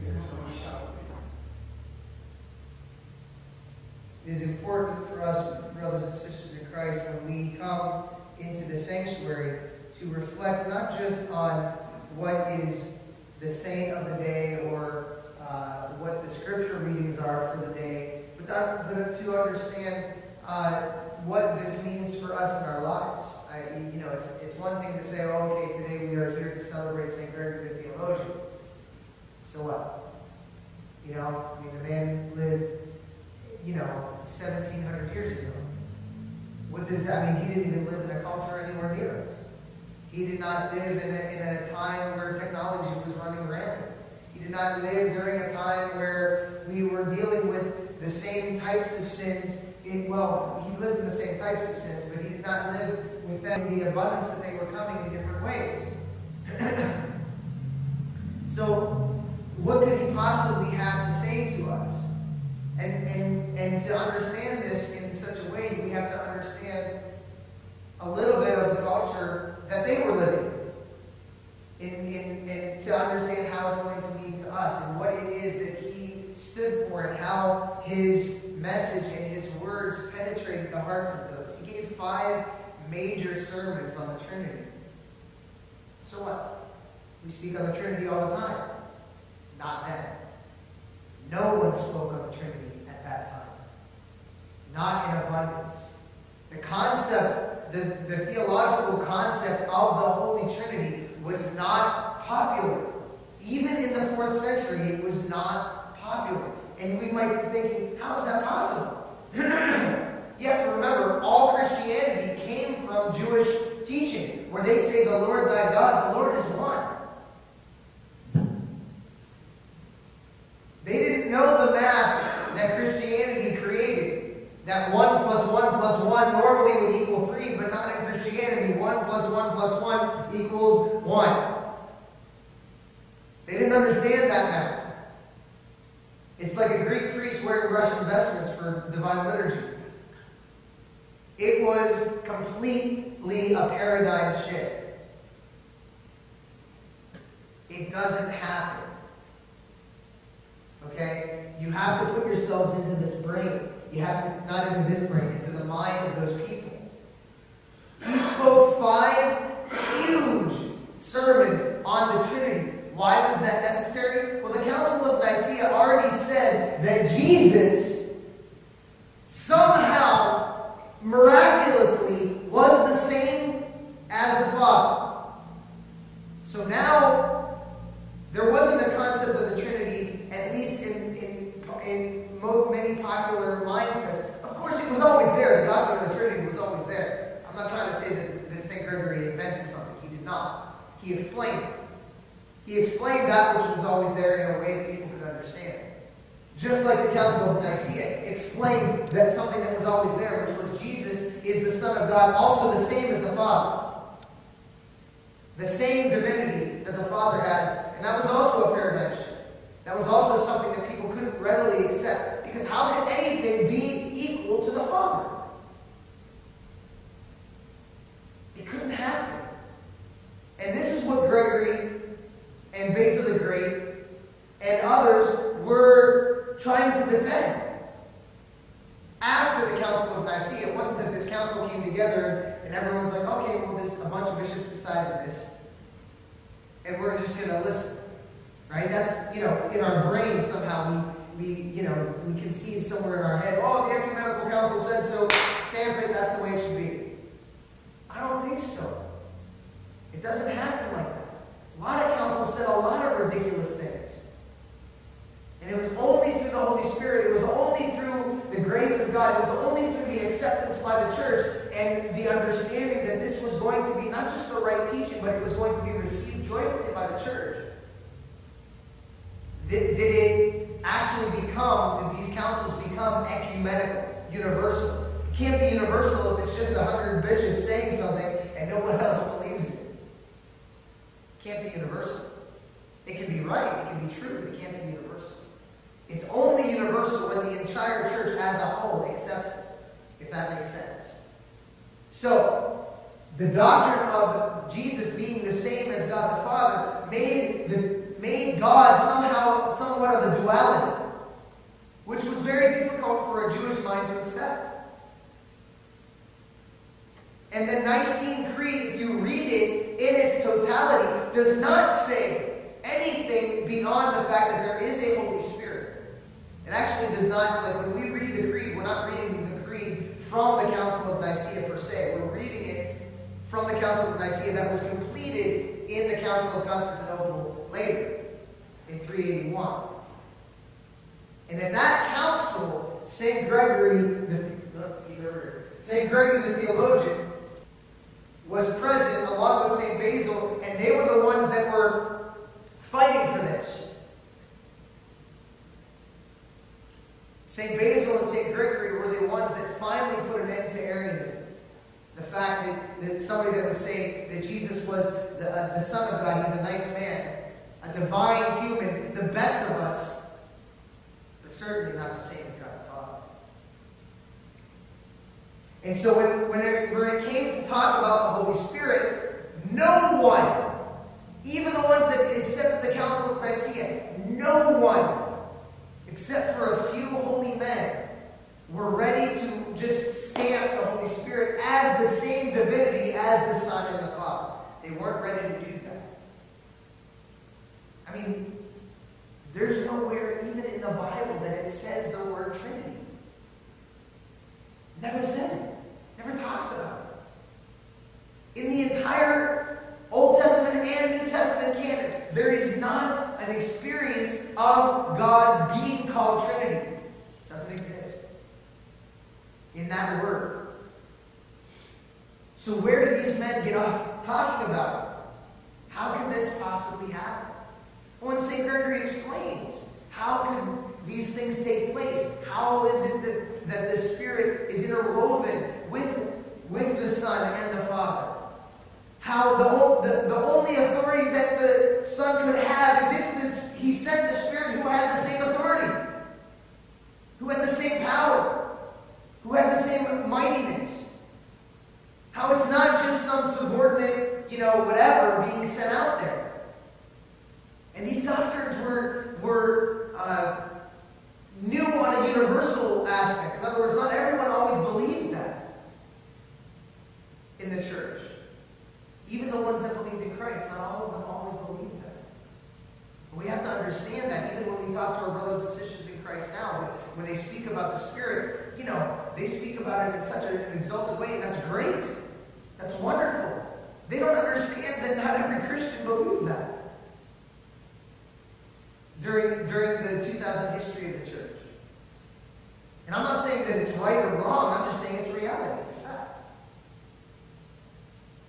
It is important for us, brothers and sisters in Christ, when we come into the sanctuary to reflect not just on what is the saint of the day or uh, what the scripture readings are for the day, but, that, but to understand uh, what this means for us in our lives. I, you know, it's, it's one thing to say, oh, okay, today we are here to celebrate Saint Gregory the Theologian. So what? You know, I mean, the man lived, you know, seventeen hundred years ago. What does that mean? He didn't even live in a culture anywhere near us. He did not live in a, in a time where technology was running rampant. He did not live during a time where we were dealing with the same types of sins. In, well, he lived in the same types of sins, but he did not live with them in the abundance that they were coming in different ways. So, what could he possibly have to say to us? And, and, and to understand this in such a way, we have to understand a little bit of the culture that they were living in, in, in to understand how it's going to mean to us and what it is that he stood for and how his message and his words penetrated the hearts of those. He gave five major sermons on the Trinity. So what? We speak on the Trinity all the time. Not then. No one spoke on the Trinity at that time. Not in abundance. The concept, the, the theological concept of the Holy Trinity was not popular. Even in the fourth century, it was not popular. And we might be thinking, how is that possible? You have to remember, all Christianity came from Jewish teaching, where they say the Lord thy God, the Lord is one. They didn't know the math that Christianity created. That one plus one plus one normally would equal three, but not in Christianity. One plus one plus one equals one. They didn't understand that math. It's like a Greek priest wearing Russian vestments for divine liturgy. It was completely a paradigm shift. It doesn't happen. Okay? You have to put yourselves into this brain. You have to, not into this brain, into the mind of those people. He spoke five huge sermons on the Trinity. Why was that necessary? Well, the Council of Nicaea already said that Jesus somehow, miraculously, was the same as the Father. So now, there wasn't a concept of the Trinity, at least in mo- many popular mindsets, of course it was always there. The doctrine of the Trinity was always there. I'm not trying to say that, that Saint Gregory invented something. He did not. He explained it. He explained that which was always there in a way that people could understand. Just like the Council of Nicaea explained that something that was always there, which was Jesus is the Son of God, also the same as the Father. The same divinity that the Father has. And that was also a paradigm shift. That was also something that people couldn't readily accept. Because how could anything be equal to the Father? It couldn't happen. And this is what Gregory and Basil the Great and others were trying to defend. After the Council of Nicaea, it wasn't that this council came together and everyone's like, okay, well, this, a bunch of bishops decided this, and we're just going to listen. Right? That's, you know, in our brains somehow we, we, you know, we conceive somewhere in our head, oh, the Ecumenical Council said so, stamp it, that's the way it should be. I don't think so. It doesn't happen like that. A lot of councils said a lot of ridiculous things. And it was only through the Holy Spirit, it was only through the grace of God, it was only through the acceptance by the church and the understanding that this was going to be not just the right teaching, but it was going to be received joyfully by the church. Did, did it actually become, did these councils become ecumenical, universal? It can't be universal if it's just a hundred bishops saying something and no one else believes it. It can't be universal. It can be right, it can be true, but it can't be universal. It's only universal when the entire church as a whole accepts it, if that makes sense. So, the doctrine of Jesus being the same as God the Father made, the, made God somehow somewhat of a duality, which was very difficult for a Jewish mind to accept. And the Nicene Creed, if you read it in its totality, does not say anything beyond the fact that there is a Holy Spirit. It actually does not, like when we read the Creed, we're not reading the Creed from the Council of Nicaea per se. We're reading it from the Council of Nicaea that was completed in the Council of Constantinople later, in three eighty-one. And in that council, Saint Gregory, the, Saint Gregory the theologian, was present along with Saint Basil, and they were the ones that were fighting for this. Saint Basil and Saint Gregory were the ones that finally put an end to Arianism. The fact that, that somebody that would say that Jesus was the, uh, the Son of God, he's a nice man, a divine human, the best of us, but certainly not the same as God the Father. And so when, when, it, when it came to talk about the Holy Spirit, no one, even the ones that accepted the Council of Nicaea, no one, except for a few holy men, were ready to just stamp the Holy Spirit as the same divinity as the Son and the Father. They weren't ready to do that. I mean, there's nowhere even in the Bible that it says the word Trinity. It never says it. It never talks about it. In the entire Old Testament and New Testament canon, there is not an experience of God being called Trinity. It doesn't exist in that word. So where do these men get off talking about it? How can this possibly happen? Well, and Saint Gregory explains, how can these things take place? How is it that, that the Spirit is interwoven with, with the Son and the Father? How the, the, the only authority that the Son could have is if this, he sent the Spirit who had the same authority, who had the same power, who had the same mightiness. How it's not just some subordinate, you know, whatever being sent out there. And these doctrines were, were uh, new on a universal aspect. In other words, not everyone always believed that in the church. Even the ones that believed in Christ, not all of them always believed that. We have to understand that even when we talk to our brothers and sisters in Christ now, that when they speak about the Spirit, you know, they speak about it in such an exalted way, and that's great. That's wonderful. They don't understand that not every Christian believed that during, during the two thousand history of the church.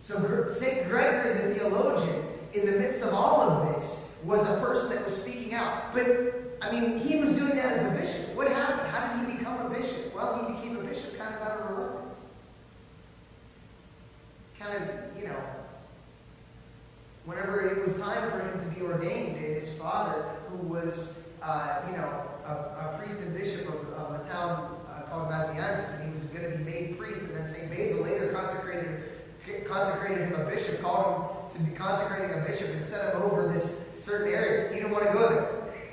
So Saint Gregory the theologian, in the midst of all of this, was a person that was speaking out. But, I mean, he was doing that as a bishop. What happened? How did he become a bishop? Well, he became a bishop kind of out of reluctance. Kind of, you know, whenever it was time for him to be ordained, and his father, who was, uh, you know, a, a priest and bishop of, of a town uh, called Mazianzus, and he was going to be made priest, and then Saint Basil later consecrated consecrated him a bishop, called him to be consecrating a bishop, and set him over this certain area. He didn't want to go there.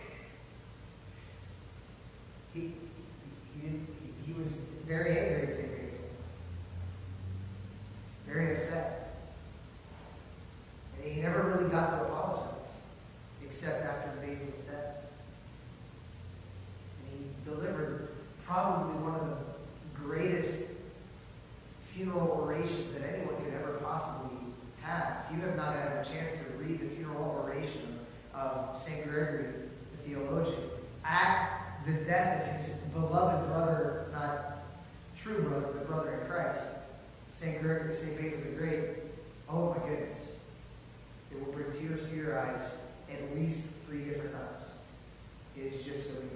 He, he, didn't, he was very angry at Saint Basil. Very upset. And he never really got to apologize, except after Basil's death. And he delivered probably one of the greatest funeral orations that anyone could ever possibly have. If you have not had a chance to read the funeral oration of Saint Gregory, the theologian, at the death of his beloved brother, not true brother, but brother in Christ, Saint Gregory, Saint Basil the Great, oh my goodness, it will bring tears to your eyes at least three different times. It is just so beautiful.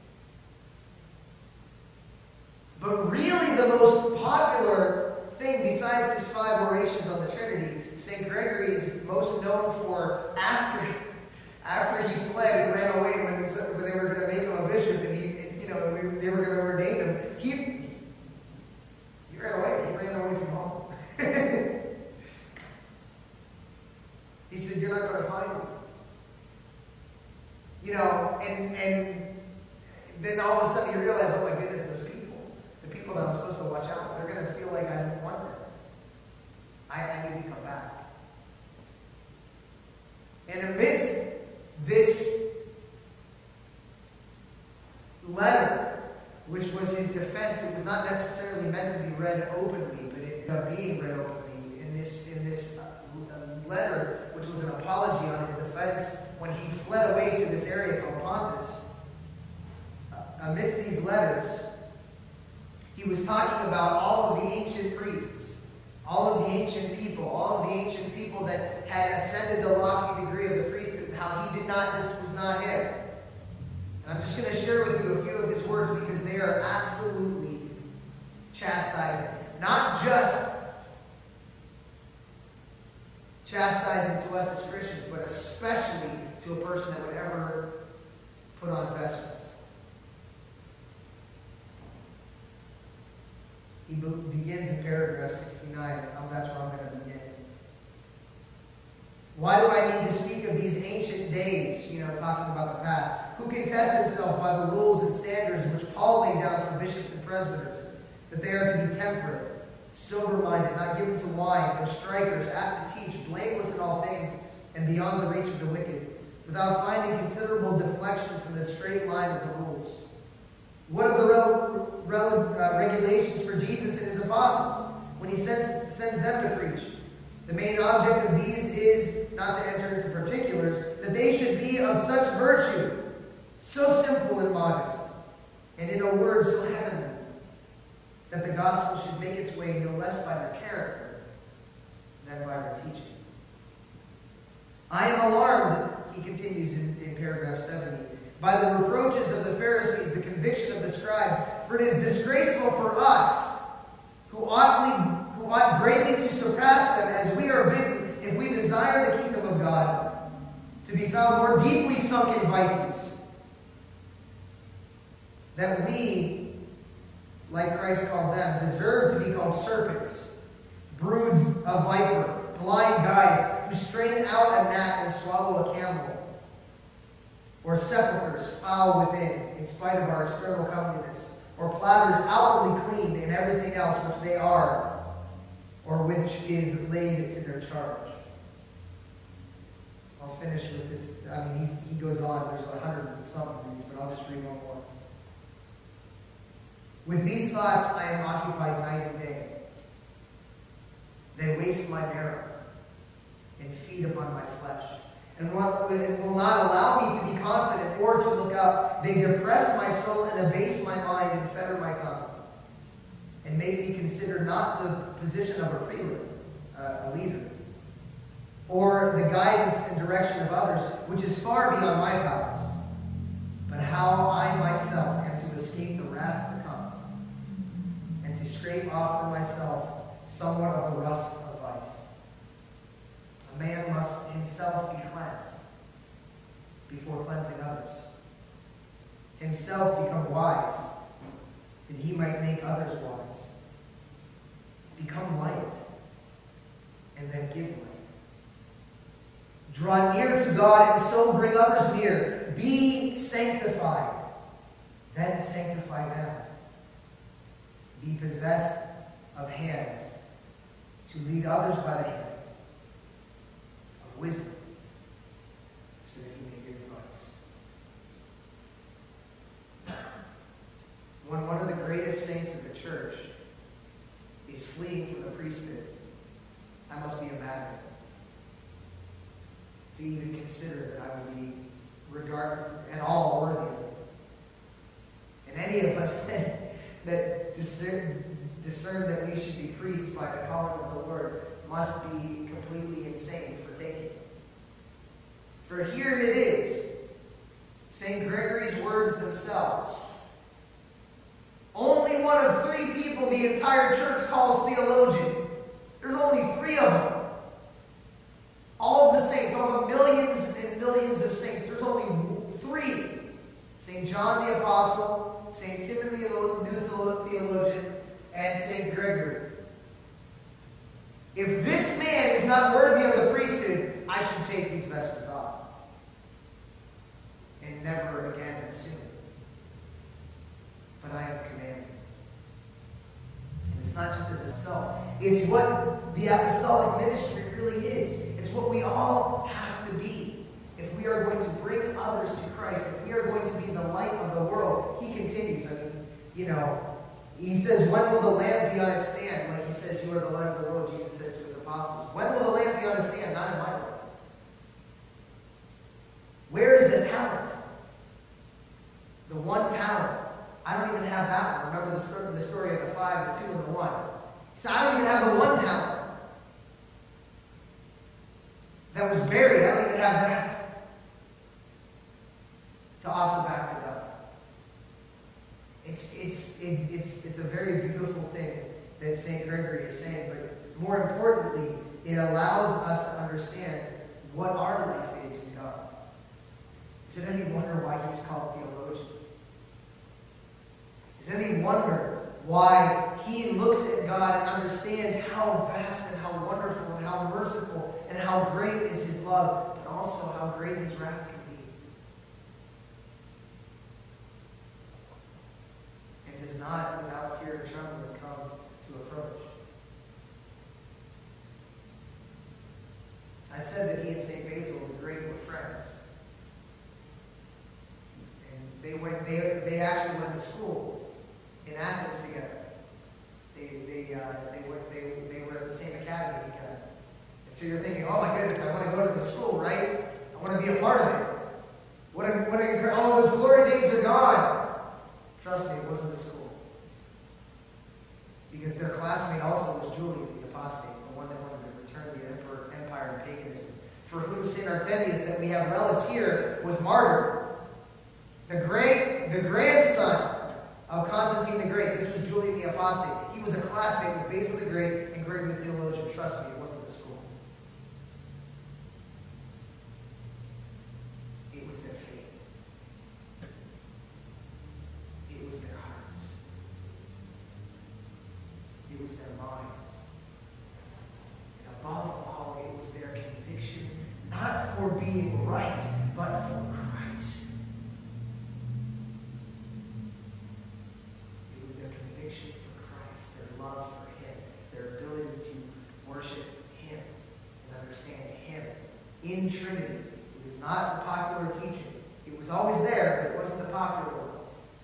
But really the most popular thing, besides his five orations on the Trinity, Saint Gregory is most known for after, after he fled and ran away when, when they were going to make him a bishop, and he, you know, they were going to ordain him. He, he ran away. He ran away from home. He said, "You're not going to find me." You know, and and then all of a sudden he realized, oh my goodness, those people, the people that I'm supposed to watch out, they're going to feel like I don't want them. I, I need to come back. And amidst this letter, which was his defense, it was not necessarily meant to be read openly, but it ended up being read openly in this in this uh, letter, which was an apology on his defense when he fled away to this area called Pontus. Uh, amidst these letters, he was talking about all of the ancient priests, all of the ancient people, all of the ancient people that had ascended the lofty degree of the priesthood, and how he did not, this was not him. And I'm just going to share with you a few of his words because they are absolutely chastising. Not just chastising to us as Christians, but especially to a person that would ever put on vestments. He begins in paragraph sixty-nine, and that's where I'm going to begin. Why do I need to speak of these ancient days, you know, talking about the past? Who can test himself by the rules and standards which Paul laid down for bishops and presbyters, that they are to be temperate, sober-minded, not given to wine, no strikers, apt to teach, blameless in all things, and beyond the reach of the wicked, without finding considerable deflection from the straight line of the rules? What are the rel rel uh, regulations for Jesus and his apostles when he sends, sends them to preach? The main object of these is, not to enter into particulars, that they should be of such virtue, so simple and modest, and in a word so heavenly, that the gospel should make its way no less by their character than by their teaching. I am alarmed, he continues in, in paragraph seventy, by the reproaches of the Pharisees, the conviction of the scribes, for it is disgraceful for us, who ought, who ought greatly to surpass them, as we are bidden, if we desire the kingdom of God, to be found more deeply sunk in vices, that we, like Christ called them, deserve to be called serpents, broods of viper, blind guides, who strain out a gnat and swallow a camel, or sepulchres foul within, in spite of our external comeliness, or platters outwardly clean in everything else which they are, or which is laid to their charge. I'll finish with this. I mean, he's, he goes on. There's a hundred and something of these, but I'll just read one more. With these thoughts I am occupied night and day. They waste my marrow and feed upon my flesh, and will not allow me to be confident or to look up. They depress my soul and abase my mind and fetter my tongue, and make me consider not the position of a prelate, uh, a leader, or the guidance and direction of others, which is far beyond my powers, but how I myself am to escape the wrath to come, and to scrape off for myself somewhat of the rust of vice. A man must himself be cleansed before cleansing others. Himself become wise, that he might make others wise. Become light, and then give light. Draw near to God, and so bring others near. Be sanctified, then sanctify them. Be possessed of hands, to lead others by the hand, of wisdom, so that you may give advice. When one of the greatest saints of the church is fleeing from the priesthood, I must be a madman to even consider that I would be regarded at all worthy of it. And any of us that, that discern, discern that we should be priests by the calling of the Lord must be completely insane for taking it. For here it is, Saint Gregory's words themselves. Only one of three people the entire church calls theologian. There's only three of them. All of the saints, all the millions and millions of saints, there's only three. Saint John the Apostle, Saint Simon the New Theologian, and Saint Gregory. If this man is not worthy of the priesthood, I should take these vestments off. And never again assume it. But I am commanded. And it's not just of itself. It's what the apostolic ministry really is. It's what we all have to be. If we are going to bring others to Christ, if we are going to be the light of the world, he continues. I mean, you know, he says, when will the lamp be on its stand? Like he says, you are the light of the world, Jesus says to his apostles. When will the lamp be on its stand? Not in my life. Where is the talent? The one talent. I don't even have that one. Remember the story, the story of the five, the two, and the one. He said, I don't even have the one talent that was buried. I don't even have that to offer back to God. It's, it's, it, it's, it's a very beautiful thing that Saint Gregory is saying, but more importantly, it allows us to understand what our life is in God. Is it any wonder why he's called theologian? Is it any wonder why he looks at God and understands how vast and how wonderful and how merciful and how great is his love, but also how great his wrath can be? And does not, without fear and trembling, come to approach. I said that he and Saint Basil the Great were friends. And they went, they, they actually went to school in Athens together. They, they, uh, they, were, they, they were at the same academy together. And so you're thinking, oh my goodness, I want to go to the school, right? I want to be a part of it. What a, what a, all those glory days are gone. Trust me, it wasn't the school. Because their classmate also was Julian the Apostate, the one that wanted to return the emperor, empire and paganism, for whom Saint Artemius, that we have relics here, was martyred. The great, the grandson of Constantine the Great. This was Julian the Apostate. He was a classmate with Basil the Great and Gregory the Theologian. Trust me, it wasn't the school. It was their faith. It was their hearts. It was their minds. And above all, it was their conviction, not for being right, but for Christ. For Christ, their love for him, their ability to worship him and understand him in Trinity. It was not the popular teaching. It was always there, but it wasn't the popular one.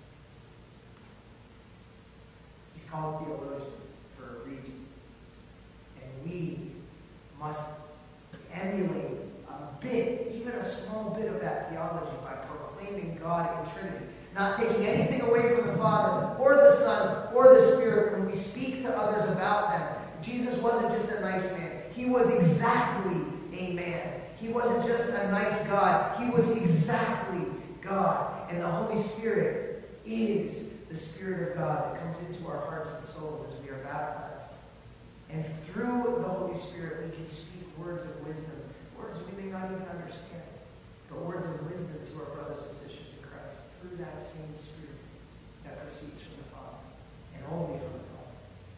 He's called theologian for a reason. And we must emulate a bit, even a small bit of that theology by proclaiming God in Trinity. Not taking anything away from the Father or the Son or the Spirit when we speak to others about them. Jesus wasn't just a nice man. He was exactly a man. He wasn't just a nice God. He was exactly God. And the Holy Spirit is the Spirit of God that comes into our hearts and souls as we are baptized. And through the Holy Spirit, we can speak words of wisdom, words we may not even understand, but words of wisdom to our brothers and sisters in Christ through that same Spirit that proceeds from the Father, and only from the Father.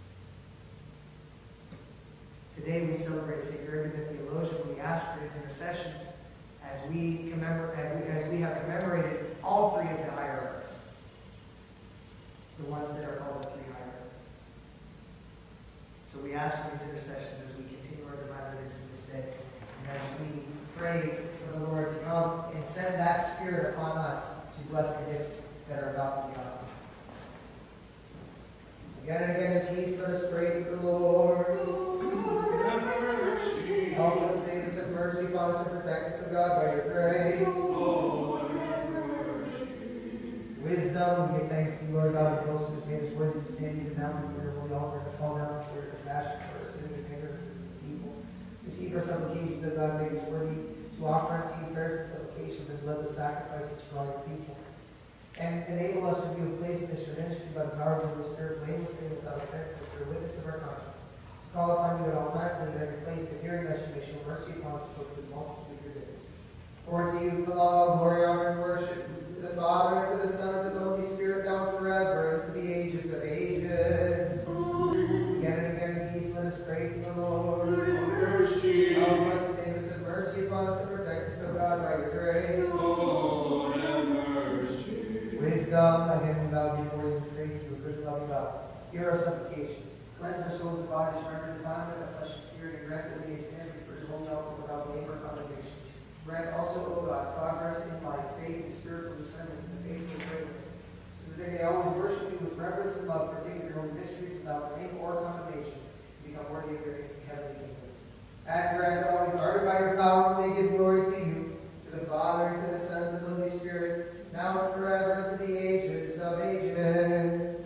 Today we celebrate Saint Gregory the Theologian. We ask for his intercessions as we commemorate, as we have commemorated all three of the hierarchs, the ones that are called the three hierarchs. So we ask for his intercessions as we continue our divine liturgy this day, and as we pray for the Lord to come and send that Spirit upon us to bless the gifts that are about to be offered. Again and again in peace, let us pray to the Lord. Help us, save us, have mercy upon us, and protect us, of God, by your grace. Wisdom, we give thanks to you, Lord God, of hosts, who has made us worthy to stand even now before your holy altar and to fall down before your compassion for our sins and hindrances as a people. Receive our supplications, O God, make us worthy to offer unto you prayers and supplications and bloodless sacrifices for all your people. And enable us to be a place in this your ministry by the power of the Holy Spirit, blamelessly and without offense, and for the witness of our conscience. Call upon you at all times and in every place, that hearing us you may show mercy upon us according to the multitude of your goodness. For to you belong all glory, honor, and worship, to the Father, and to the Son, and to the Holy Spirit, now and forever, and to the ages of ages. Amen. Again and again in peace, let us pray to the Lord. Mercy. Help us, save us, have mercy upon us, and protect us, O God, by your grace. Lord, have mercy. Wisdom, again we bow before you and pray to you, good and loving God. Hear our supplication. Cleanse our souls and bodies from every defilement of flesh and spirit, and grant that we may stand before your holy altar without blame or condemnation. Grant also, O God, progress in life, faith, and spiritual discernment, and the faith of greatness, so that they may always worship you with reverence and love, partake of your own mysteries without blame or condemnation, and become worthy of your heavenly kingdom. And grant that always guarded by your power, we may give glory to you, to the Father, and to the Son, and to the Holy Spirit, now and forever, and to the ages of ages.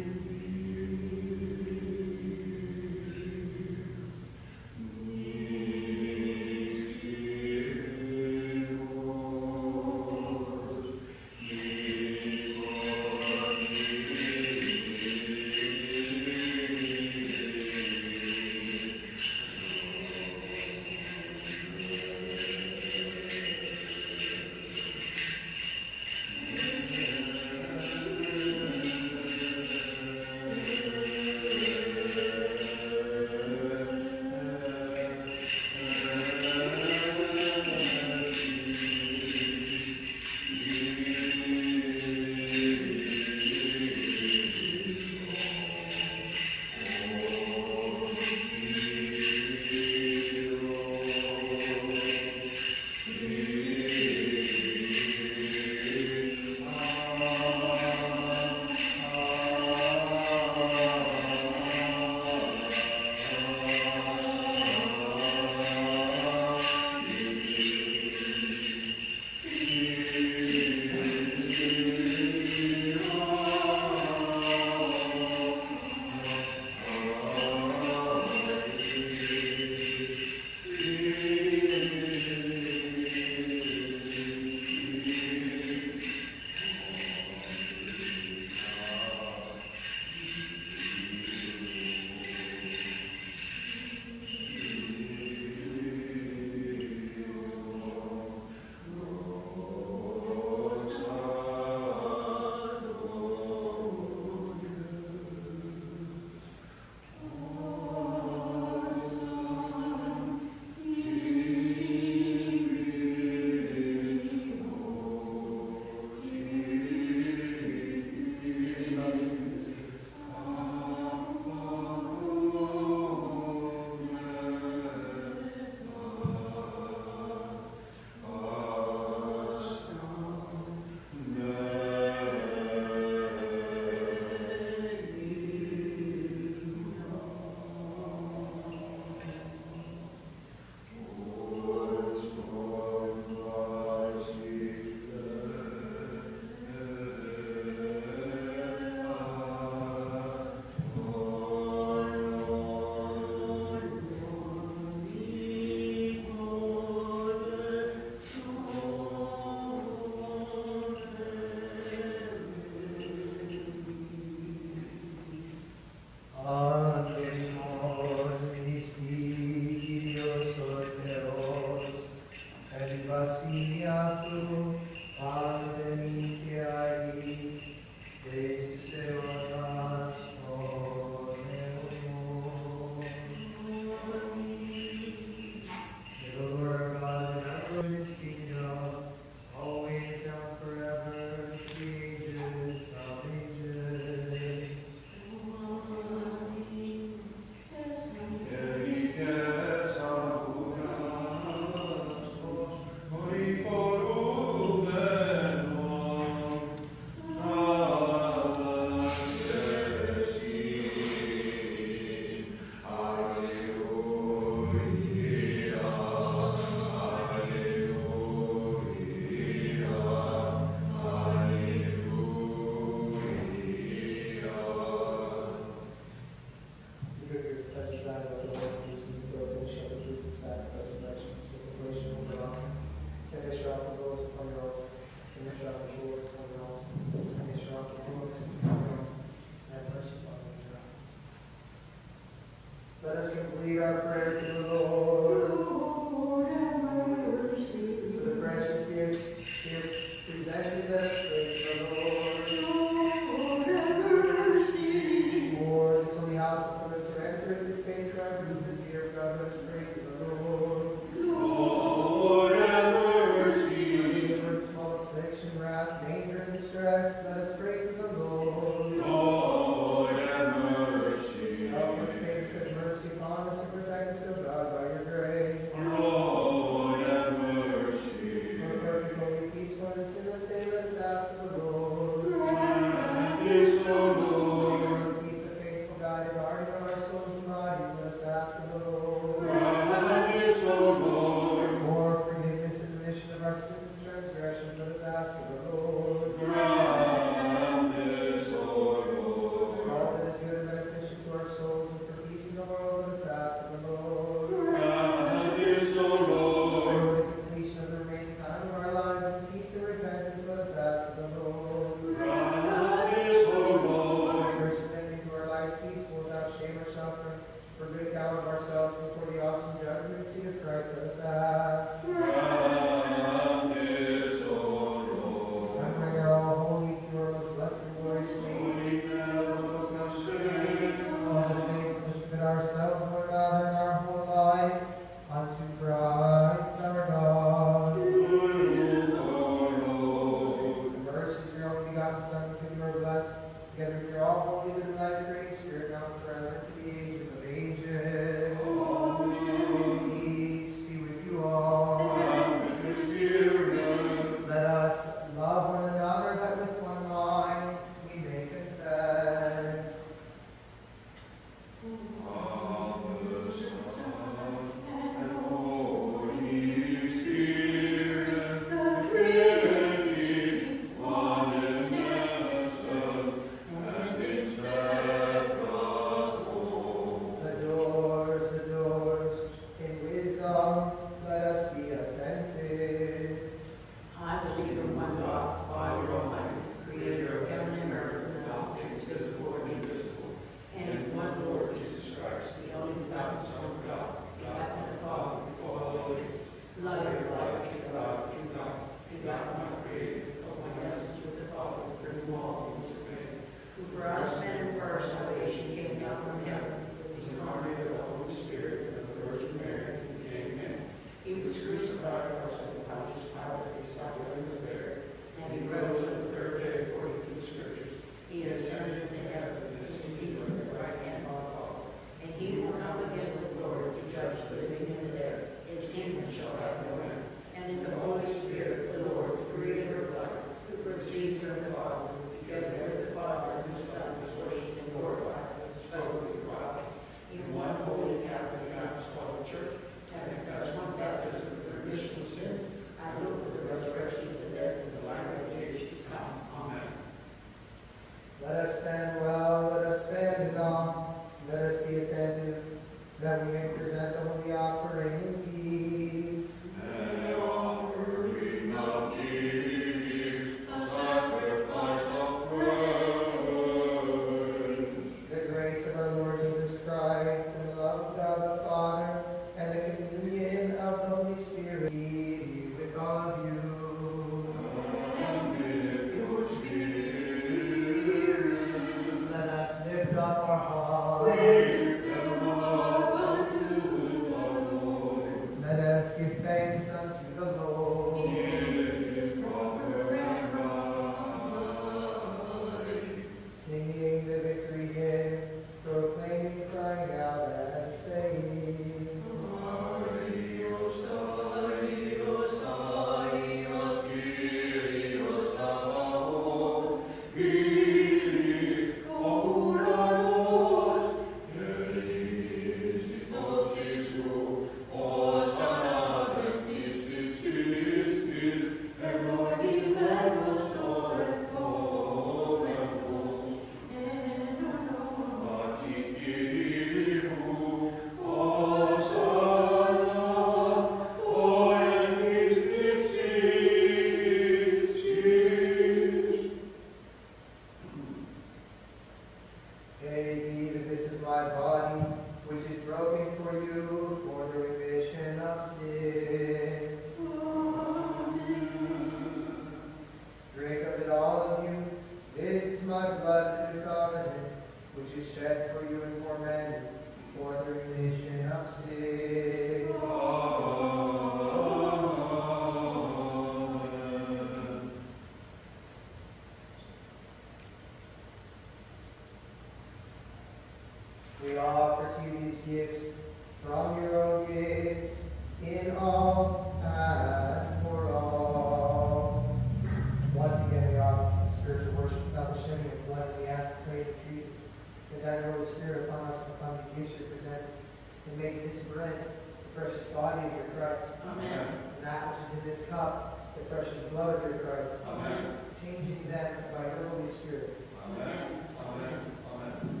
bread, the precious body of your Christ. Amen. And that which is in this cup, the precious blood of your Christ. Amen. Changing them by your Holy Spirit. Amen. Amen. Amen.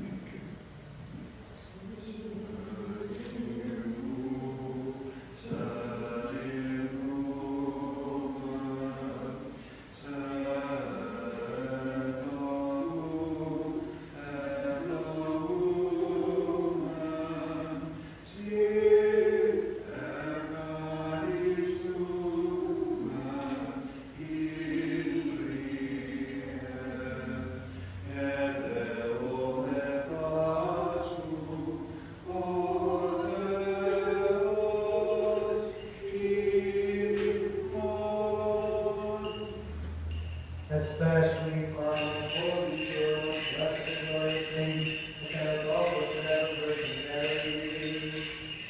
Especially for our holy children, blessed and glorious name, the kind of all with forever, Virgin Mary.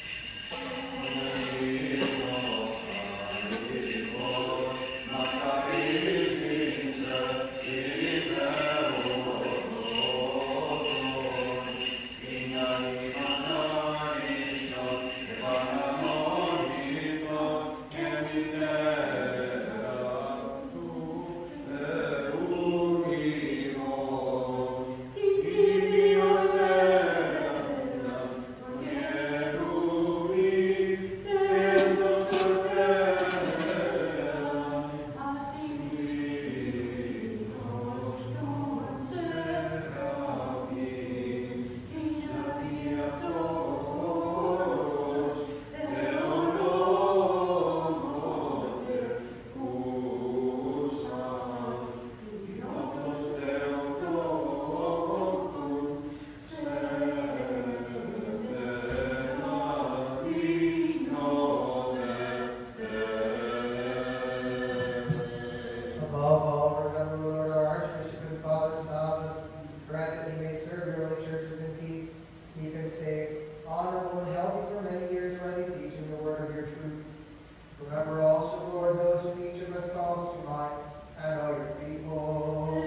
Above all, remember, Lord, our Archbishop and Father Sabas, grant that he may serve your holy churches in peace, keep him safe, honorable, and healthy for many years, rightly teaching the word of your truth. Remember also, Lord, those whom each of us calls to mind, and all your people.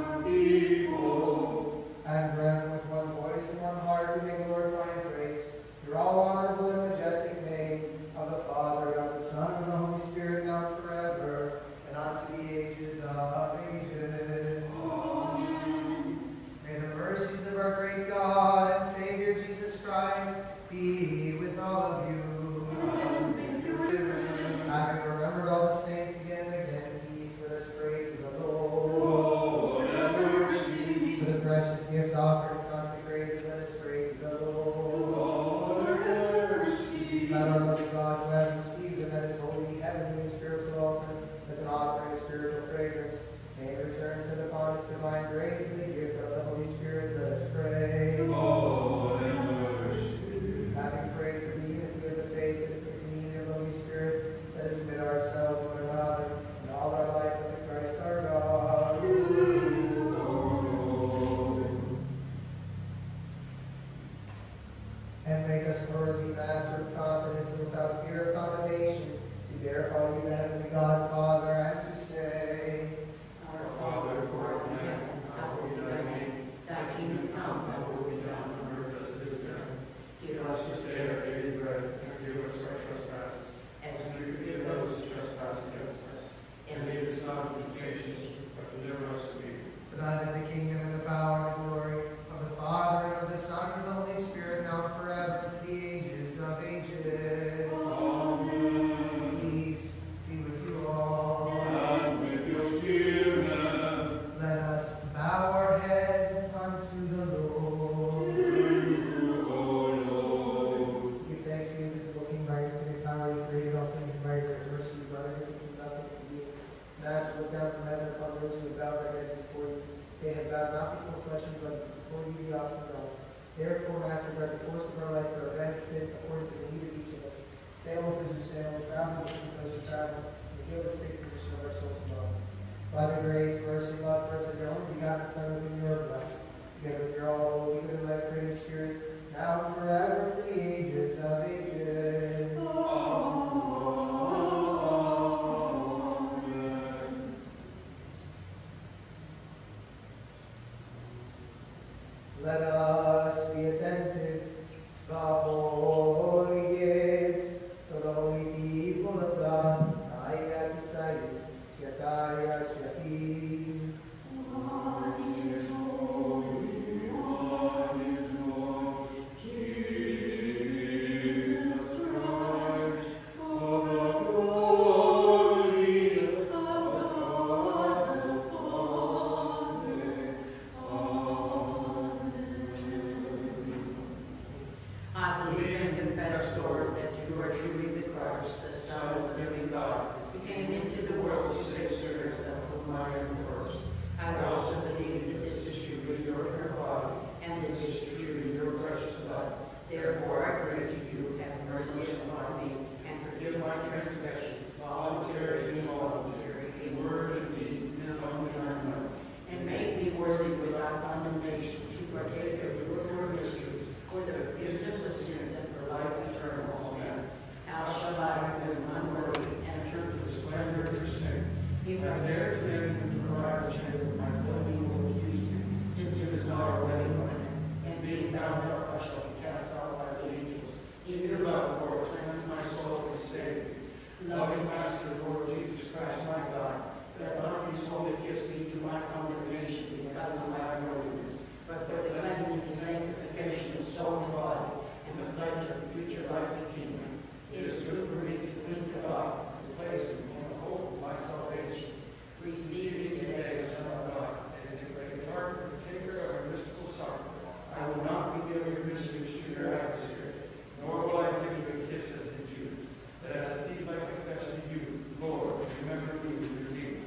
And grant that with one voice and one heart we may glorify and praise your all honorable and majestic name of the Father, and of the Son, and of the Holy Spirit, now and forever, and unto the ages of ages. Amen. May the mercies of our great God and Savior Jesus Christ be with all of you. Having remembered all the saints again and again in peace, let us pray to the Lord. For the precious gifts offered and consecrated, let us pray to the Lord. Let our loving God, who has received them at his holy, heavenly, and spiritual altar as an offering of spiritual fragrance, may it return sent upon his divine grace and the gift of the Holy Spirit. Let us pray. Having prayed for the unity of the faith and the communion of the Holy Spirit, let us submit ourselves to one another and all our life unto Christ our God. And make us worthy, Master, of confidence and without fear of condemnation, to bear all you, the heavenly God, Father, and to say, Our Father, who art in heaven, hallowed be thy name. Thy kingdom come, thy will be done on earth as it is in heaven. Give us this day our daily bread, and forgive us our trespasses, as we forgive those who trespass against us. And lead us not into temptation, but deliver us from evil. for thine is the kingdom and the power and the glory of the Father, and of the Son, and of the Holy Spirit, now and forever, to the ages of ages. Amen. Peace be with you all. And with your spirit. Let us bow our heads unto the Lord. O Lord. Give thanks to you, visible King, by your infinite power, you created all things, and by your great mercy, you brought everything from nothing to you. Master, look down from heaven upon those who have bowed their heads before you. They have bowed not before flesh and blood, but before you, the awesome God. Therefore, Master, grant the course of our life for our benefit, according to the need of each of us. transgressions, voluntary and involuntary, in word and deed, known and unknown. And make me worthy without condemnation to partake of your mysteries, for the forgiveness of sins and for life eternal. Amen. How shall I, who am unworthy, enter into the splendor of your saints? If I dare to enter into the royal chamber, my filthy will accuse me, since it is not already mine. And being bound up, I shall be cast out by the angels. In your love, Lord, cleanse my soul and save me. Loving Master, Lord Jesus Christ, my God, that not these holy gifts be to my condemnation because of my unworthiness, but for the cleansing and sanctification of soul and body, and the pledge of future life and kingdom. It is good for me to cling to God, to place Him in the hope of my salvation. Receive me today, Son of God, as the great heart and taker of a mystical sorrow. I will not reveal your mysteries to your adversary, nor will I give you a kiss as the Jews. But as a thief I confess to you, Lord, remember me in your kingdom.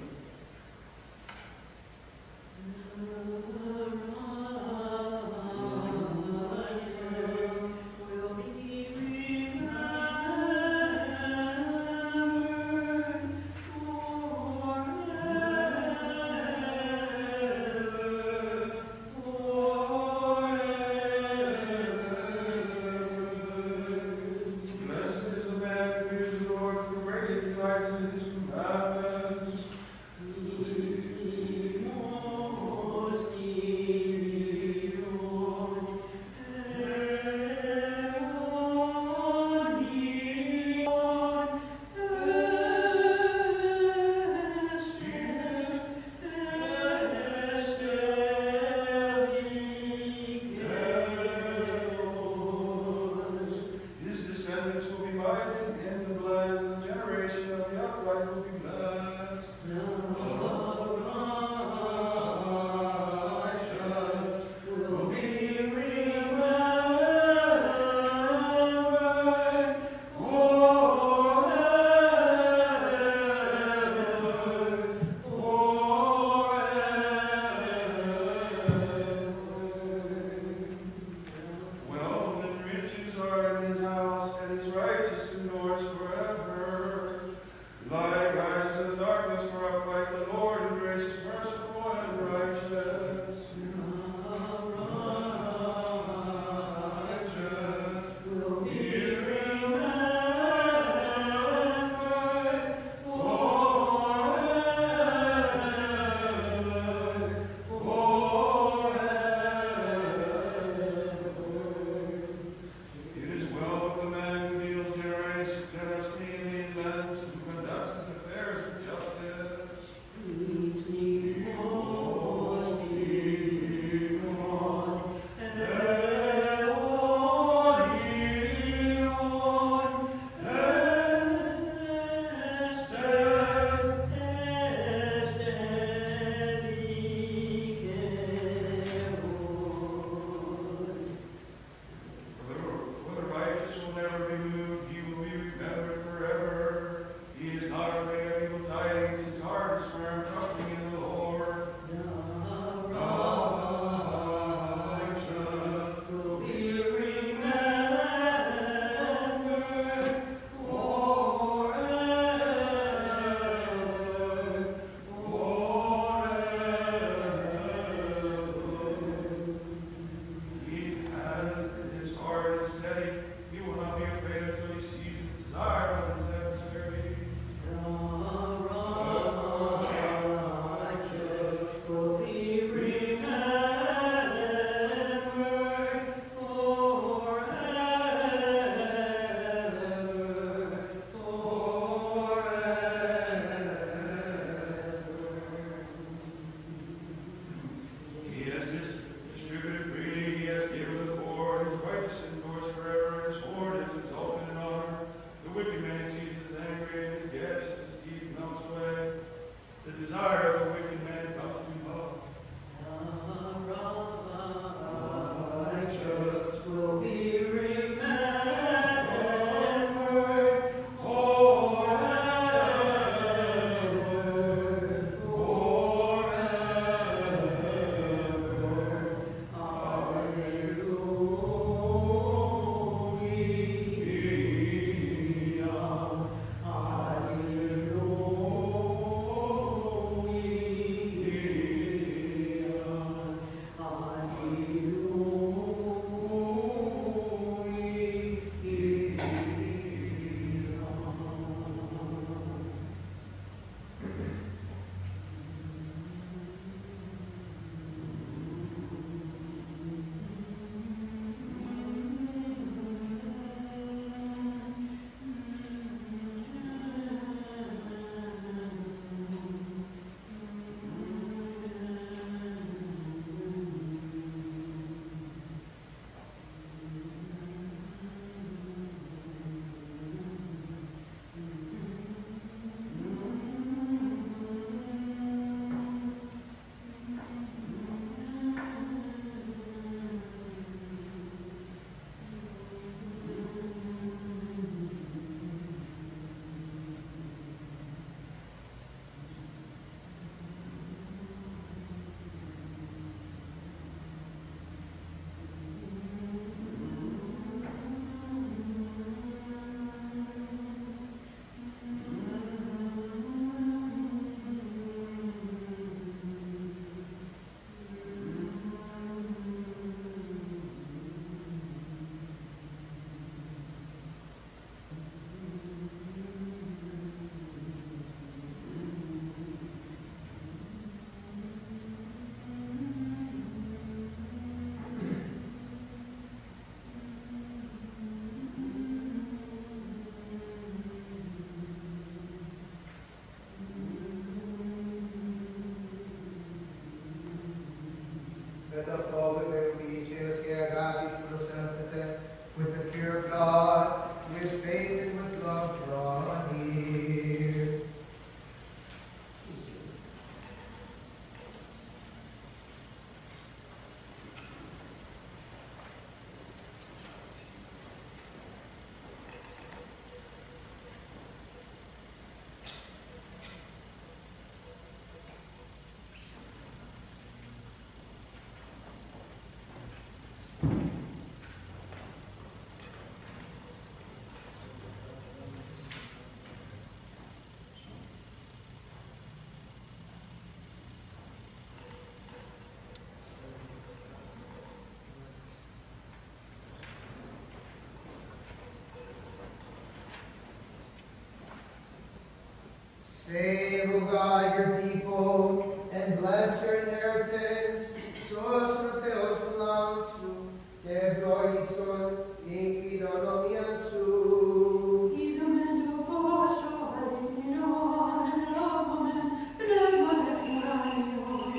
Save, O God, your people, and bless your inheritance. Sos proteos flaus, que proison, inquidonomian su. Idumento vostro, alegrion, and lavomen, pneumon et moralion,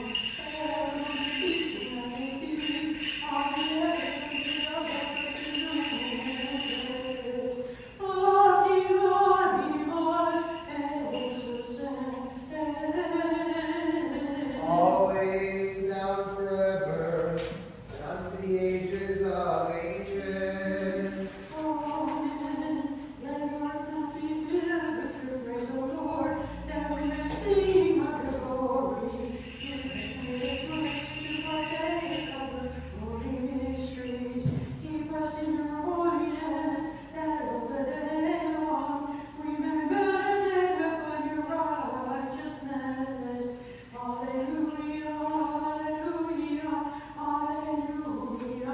Always, now and forever, and unto the ages of ages. Amen. Let your mouth be filled with your praise, O Lord, that we may sing of your glory. Give us grace to partake of the holy mysteries. Keep us in your holiness, that all the day long we may meditate upon your righteousness. Alleluia, alleluia, alleluia.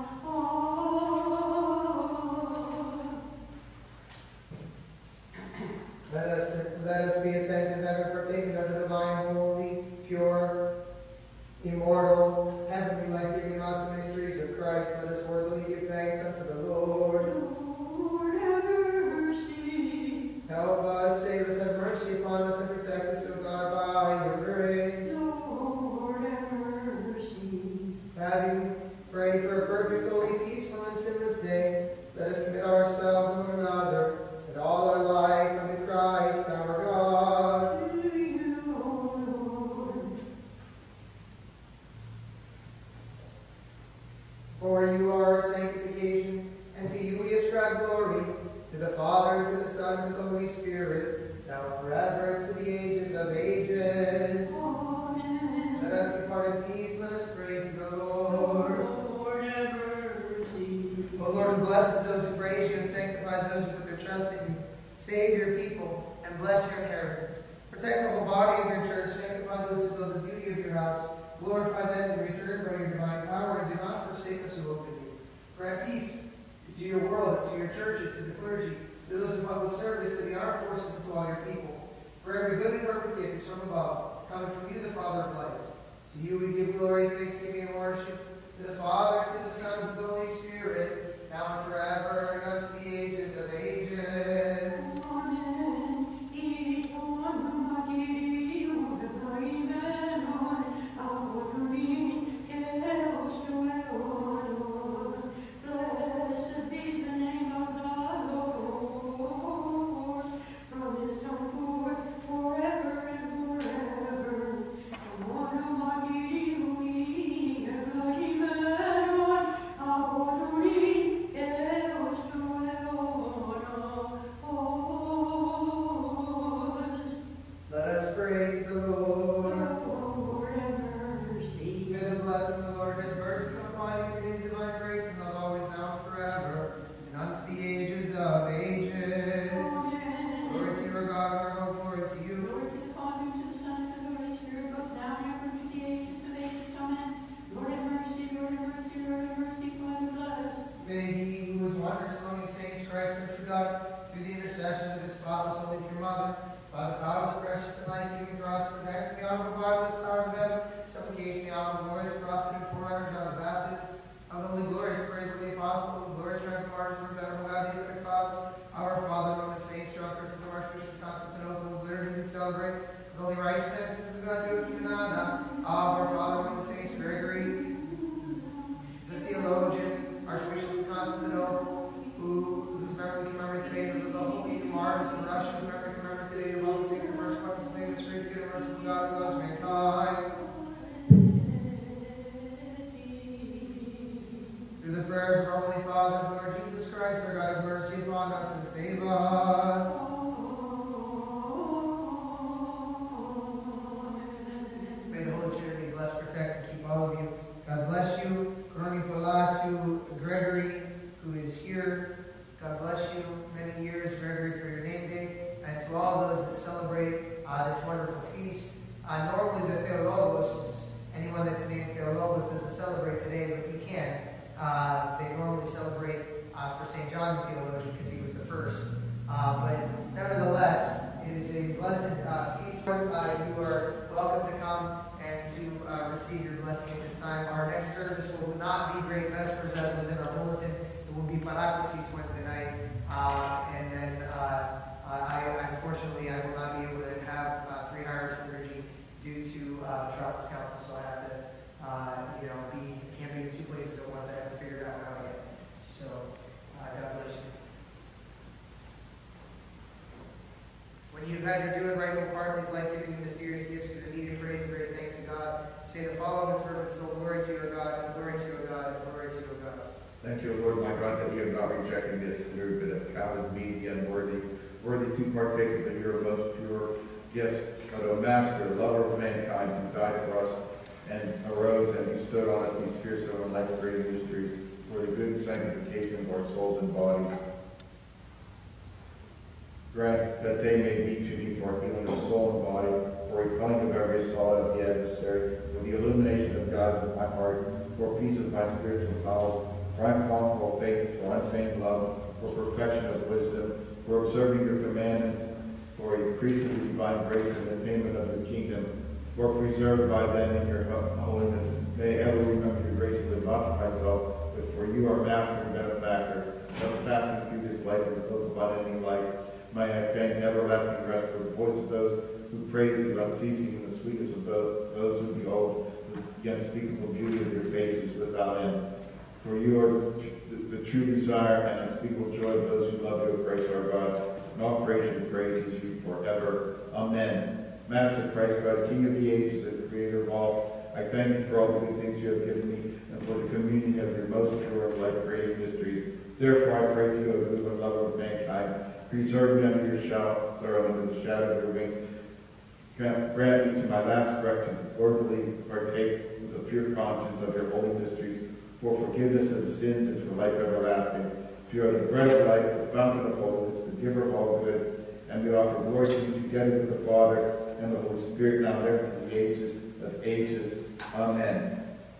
Let us, let us be attentive, having partaken of the divine, holy, pure, immortal, heavenly, life-giving, awesome mysteries of Christ. Let us worthily give thanks unto the Lord. Lord, have mercy. Help us, save us, have mercy upon us, and protect us, O God, by your grace. Lord, have mercy. Having prayed for a perfect, holy, peaceful, and sinless day, let us commit ourselves and one another, and all our life unto Christ our God. To you, O Lord. For you are our sanctification, and to you we ascribe glory, to the Father, and to the Son, and to the Holy Spirit, now and forever, and to the ages of ages. Amen. Let us depart in peace, let us pray to the Lord. Lord, have mercy. O Lord, who blesses those who praise you and sanctifies those who put their trust in you, save your people and bless your inheritance. Protect the whole body of your church, sanctify those who build the beauty of your house. Glorify them in return by your divine power, and do not forsake us who hope in you. Grant peace to your world, to your churches, to the clergy, to those in public service, to the armed forces, and to all your people. For every good and perfect gift is from above, coming from you, the Father of lights. To you we give glory, thanksgiving, and worship, to the Father, and to the Son, and to the Holy Spirit, now and forever, and unto the ages of ages. Amen. Ion magiri uvemenon, amodurin keos tueonos. Blessed be the name of the Lord, from his time forth, forever and forever. Ion magiri uvemenon, amodurin keos tueonos. Let us pray to the Lord. Lord, have mercy. May the blessing of the Lord and his mercy come upon you, and his divine grace and love always now and forever, and unto the ages of ages. Amen. Glory to your God, our hope, glory to you. Glory to the Father, and to the Son, and to the Holy Spirit, both now and ever, and to the ages of ages. Amen. Lord, have mercy, Lord, have mercy, Lord, have mercy, Father, bless. May he who is wondrous among his saints, Christ our true God, through the intercession of his spotless, holy, pure mother, by the power of the precious and life-giving cross, protects the honorable marvelous powers of heaven, supplication, the honorable glorious prophet and forerunner John the Baptist, of the holy glorious praise of the apostle, the glorious triumph of martyrs, from venerable God, the Ascetic Father, our Father among the saints, John Christ, the Archbishop of Constantinople, whose liturgy we celebrate, the holy righteousness of God, Joachim and Anna, our Father among the saints, Gregory, the theologian, Archbishop of Constantinople, who, whose memory we commemorate today, the, the holy martyrs of Russia, whose memory we commemorate today, of all the saints and merciful ones, the saints, grace, good and merciful God, who loves mankind. Through the prayers of our holy fathers, Lord Jesus Christ, our God, have mercy upon us and save us. May the Holy Trinity bless, protect, and keep all of you. God bless you. Coroni Palatu, Gregory, who is here. God bless you. Many years, Gregory, for your name day. And to all those that celebrate uh, this wonderful feast. Uh, normally the Theologos, anyone that's named Theologos doesn't celebrate today, but you can. Uh, they normally celebrate uh, for Saint John the Theologian because he was the first. Uh, but nevertheless, it is a blessed uh, unfortunately, I will not be able to have uh, three hires liturgy due to uh, Travels Council, so I have to, uh, you know, be, can't be in two places at once. I haven't figured out how yet. So, uh, God bless you. When you've had your doing right whole part of these life-giving and mysterious gifts, give immediate praise and great thanks to God. Say the following with fervent soul: Glory to your God, and glory to your God, and glory to your God. Thank you, Lord my God, that you have not rejected this little bit of counted me the unworthy, worthy to partake of your most pure gifts, but O Master, lover of mankind, who died for us and arose and bestowed on us these fearsome and life-creating mysteries for the good sanctification of our souls and bodies. Grant that they may be to me for healing of soul and body, for repelling of every assault of the adversary, for the illumination of God of my heart, for peace of my spiritual bowels, for unconquerable faith, for unfeigned love, for perfection of wisdom, for observing your commandments, for increase of the divine grace and the payment of your kingdom, for preserved by them in your holiness. May I ever remember your grace and live not for myself, but for you are master and benefactor, thus passing through this life with hope of unending life. May I obtain everlasting rest for the voice of those who praises unceasing and the sweetness of those who behold the unspeakable beauty of your faces without end. For you are the, the true desire and unspeakable joy of those who love you, O Christ our God, and all creation praises you forever. Amen. Master Christ God, King of the ages and Creator of all, I thank you for all the good things you have given me and for the communion of your most pure and life-creating mysteries. Therefore I pray to you, O good and lover of mankind, preserve me under your shadow, under the shadow of your wings. Grant me to my last breath to worthily partake with a pure conscience of your holy mysteries, for forgiveness of sins and for life everlasting. For you are the bread of life, the fountain of holiness, the giver of all good, and we offer glory to you together with the Father and the Holy Spirit, now and ever to the ages of ages. Amen.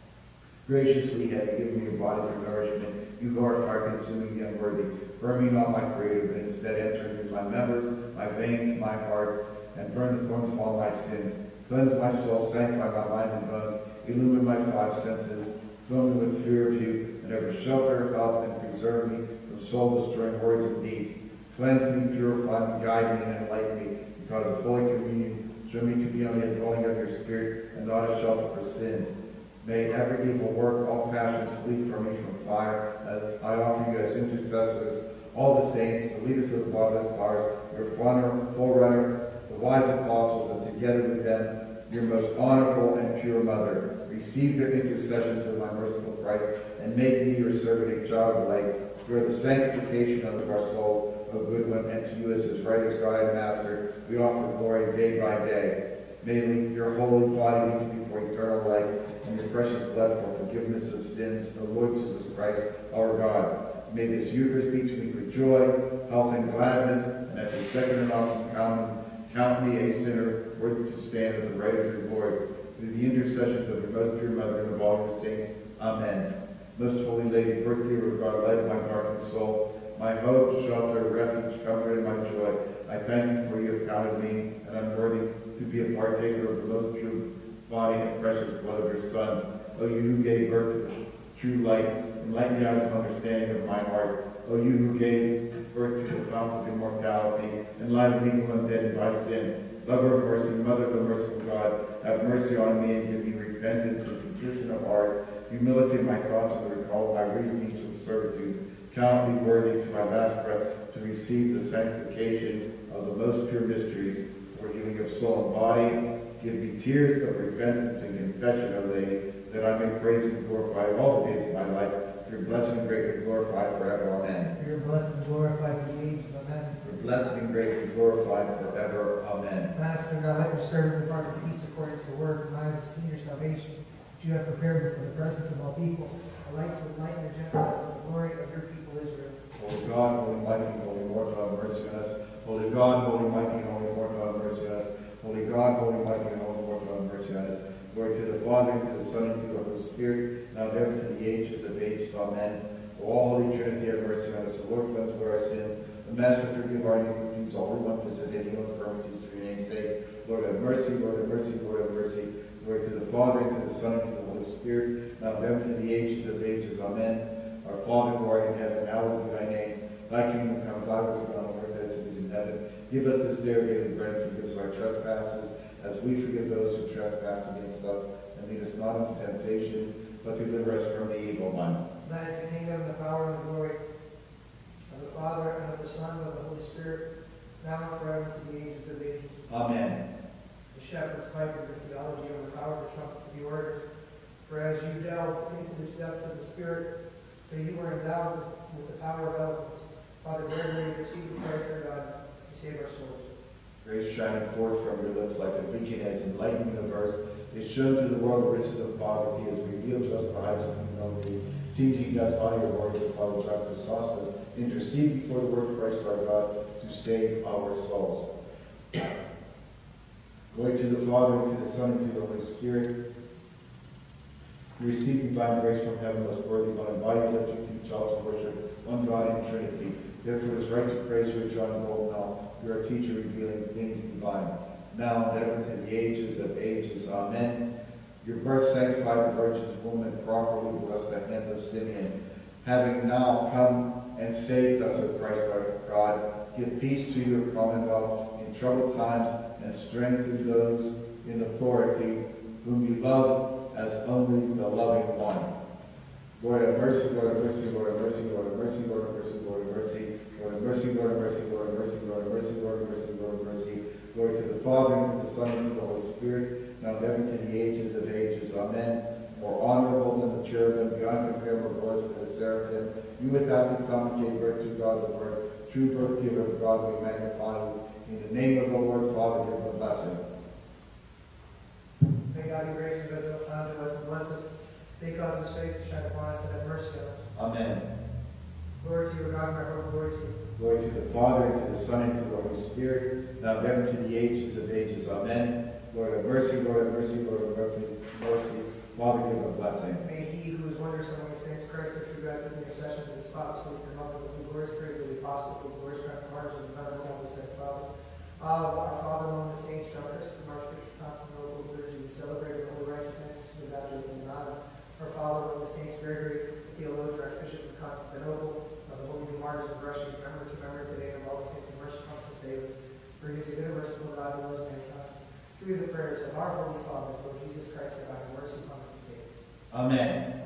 Graciously have you given me a body for nourishment. You, Lord, are consuming the unworthy. Burn me not, my Creator, but instead enter into my members, my veins, my heart, and burn the thorns of all my sins. Cleanse my soul, sanctify my mind and bone, illumine my five senses, fill me with fear of you, and ever shelter, help, and preserve me from soul-destroying words and deeds. Cleanse me, purify me, guide me, and enlighten me, because of Holy Communion, show me to be only a dwelling of your Spirit, and not a shelter for sin. May every evil work, all passions flee from me from fire. As I offer you as intercessors, all the saints, the leaders of the bodiless powers, your forerunner, the wise apostles, and together with them, your most honorable and pure mother. Receive their intercession to my merciful Christ, and make me your servant and child of light, for the sanctification of our soul, O good one, and to you as his righteous God and Master, we offer glory day by day. May your holy body lead to me for eternal life, and your precious blood for forgiveness of sins, O Lord Jesus Christ, our God. May this Eucharist be to me for joy, health, and gladness, and at your second and awesome coming, count me a sinner worthy to stand at the right of your glory. Through the intercessions of your most pure Mother and of all your saints. Amen. Most Holy Lady, birthgiver of God, light of my darkened soul, my hope, shelter, refuge, comfort, and my joy, I thank you for you have counted me an unworthy to be a partaker of the most pure body and precious blood of your Son. O you who gave birth to the true light, enlighten the eyes of understanding of my heart. O you who gave birth to the fountain of immortality, enlighten me who am dead by sin. Lover of mercy, Mother of the merciful God, have mercy on me and give me repentance and contrition of heart, humility of my thoughts and the recall of my reasonings of servitude. Count me worthy to my last breath to receive the sanctification of the most pure mysteries for healing of soul and body. Give me tears of repentance and confession, O Lady, that I may praise and glorify all the days of my life. Your blessing and greatly glorified forever. Amen. Your blessed and glorified to the ages. Amen. Your blessing and greatly glorified forever. Amen. Master God, let your servant depart in peace according to your word, and I have seen your salvation, which you have prepared for the presence of all people, a light to enlighten the Gentiles, and the glory of your people Israel. Holy God, holy mighty, holy immortal, have mercy on us. Holy God, holy mighty, holy immortal, have mercy on us. Holy God, holy mighty, holy immortal, have mercy on us. Glory to the Father, and to the Son, and to the Holy Spirit, now and ever to the ages of ages. Amen. O all Holy Trinity, have mercy on us. O Lord, cleanse away our sins. The Master, forgive our iniquities, all we want visit any infirmities for your name's sake. Lord, have mercy, Lord, have mercy, Lord, have mercy. Glory to the Father, and to the Son, and to the Holy Spirit, now and ever to the ages of ages. Amen. Our Father, who art in heaven, hallowed be thy name. Thy kingdom come, thy will be done on earth as it is in heaven. Give us this day our daily bread, and forgive us our trespasses, as we forgive those who trespass against us. And lead us not into temptation, but deliver us from the evil one. Thine is the kingdom, the power, and the glory of the Father, and of the Son, and of the Holy Spirit, now and forever, to the ages of ages. Amen. The shepherd's pipe of the theology, and the power of the trumpet to be ordered. For as you delve into the depths of the Spirit, so you were endowed with the power of eloquence. Father, greatly receive the Christ our God, to save our souls. Grace shining forth from your lips like a beacon has enlightened the earth. It showed to the world the riches of poverty, has revealed to us the heights of humility. Teaching us by your word, the Father, John Chrysostom, intercede before the word of Christ our God to save our souls. Glory to the Father, and to the Son, and to the Holy Spirit. We receive divine grace from heaven, most worthy one, and by your lips you teach all to worship one God in Trinity. Therefore it is right to praise you, John Goldnell. You are a teacher revealing things divine. Now and ever to the ages of ages. Amen. Your birth sanctified the Virgin's womb, and properly blessed the hand of Simeon. Having now come and saved us, O Christ our God, give peace to your commonwealth in troubled times, and strengthen those in authority whom you love as only the loving one. Lord have mercy, Lord have mercy, Lord have mercy, Lord have mercy, Lord have mercy, Lord have mercy, Lord have mercy, Lord have mercy, Lord have mercy, Lord have mercy, Lord have mercy, Lord have mercy. Glory to the Father, and to the Son, and to the Holy Spirit, now and ever to the ages of ages. Amen. More honorable than the cherubim, beyond comparable voice than the seraphim, you without become gave birth to God the Word, true birth giver of God, we magnify you. In the name of the Lord, Father, give the blessing. May God be gracious and good unto us and bless us. May he cause his face to shine upon us and have mercy on us. Amen. Glory to you, God, my hope, glory to you. Glory to the Father, and to the Son, and to the Holy Spirit, now and ever to the ages of ages. Amen. Lord have mercy, Lord have mercy, Lord have mercy. mercy. Father, give a blessing. May he who is wondrous among the saints, Christ, the true God, through the intercession of his spotless Holy Mother, with the glorious praise of the apostles, with the glorious strength and martyrs, and the power of the said Father. Uh, our Father among the saints, John Christ, Archbishop Constantinople, liturgy, we celebrate the holy righteousness to the baptism of God. Our Father among the saints, Gregory, the theologian, Archbishop of Constantinople, of the holy martyrs of Russia, remember to remember today of all the saints, and mercy comes to save us. For he is a good and merciful God who loves mankind. Through the prayers of our Holy Father, Lord Jesus Christ, our God, mercy comes to save us. Amen.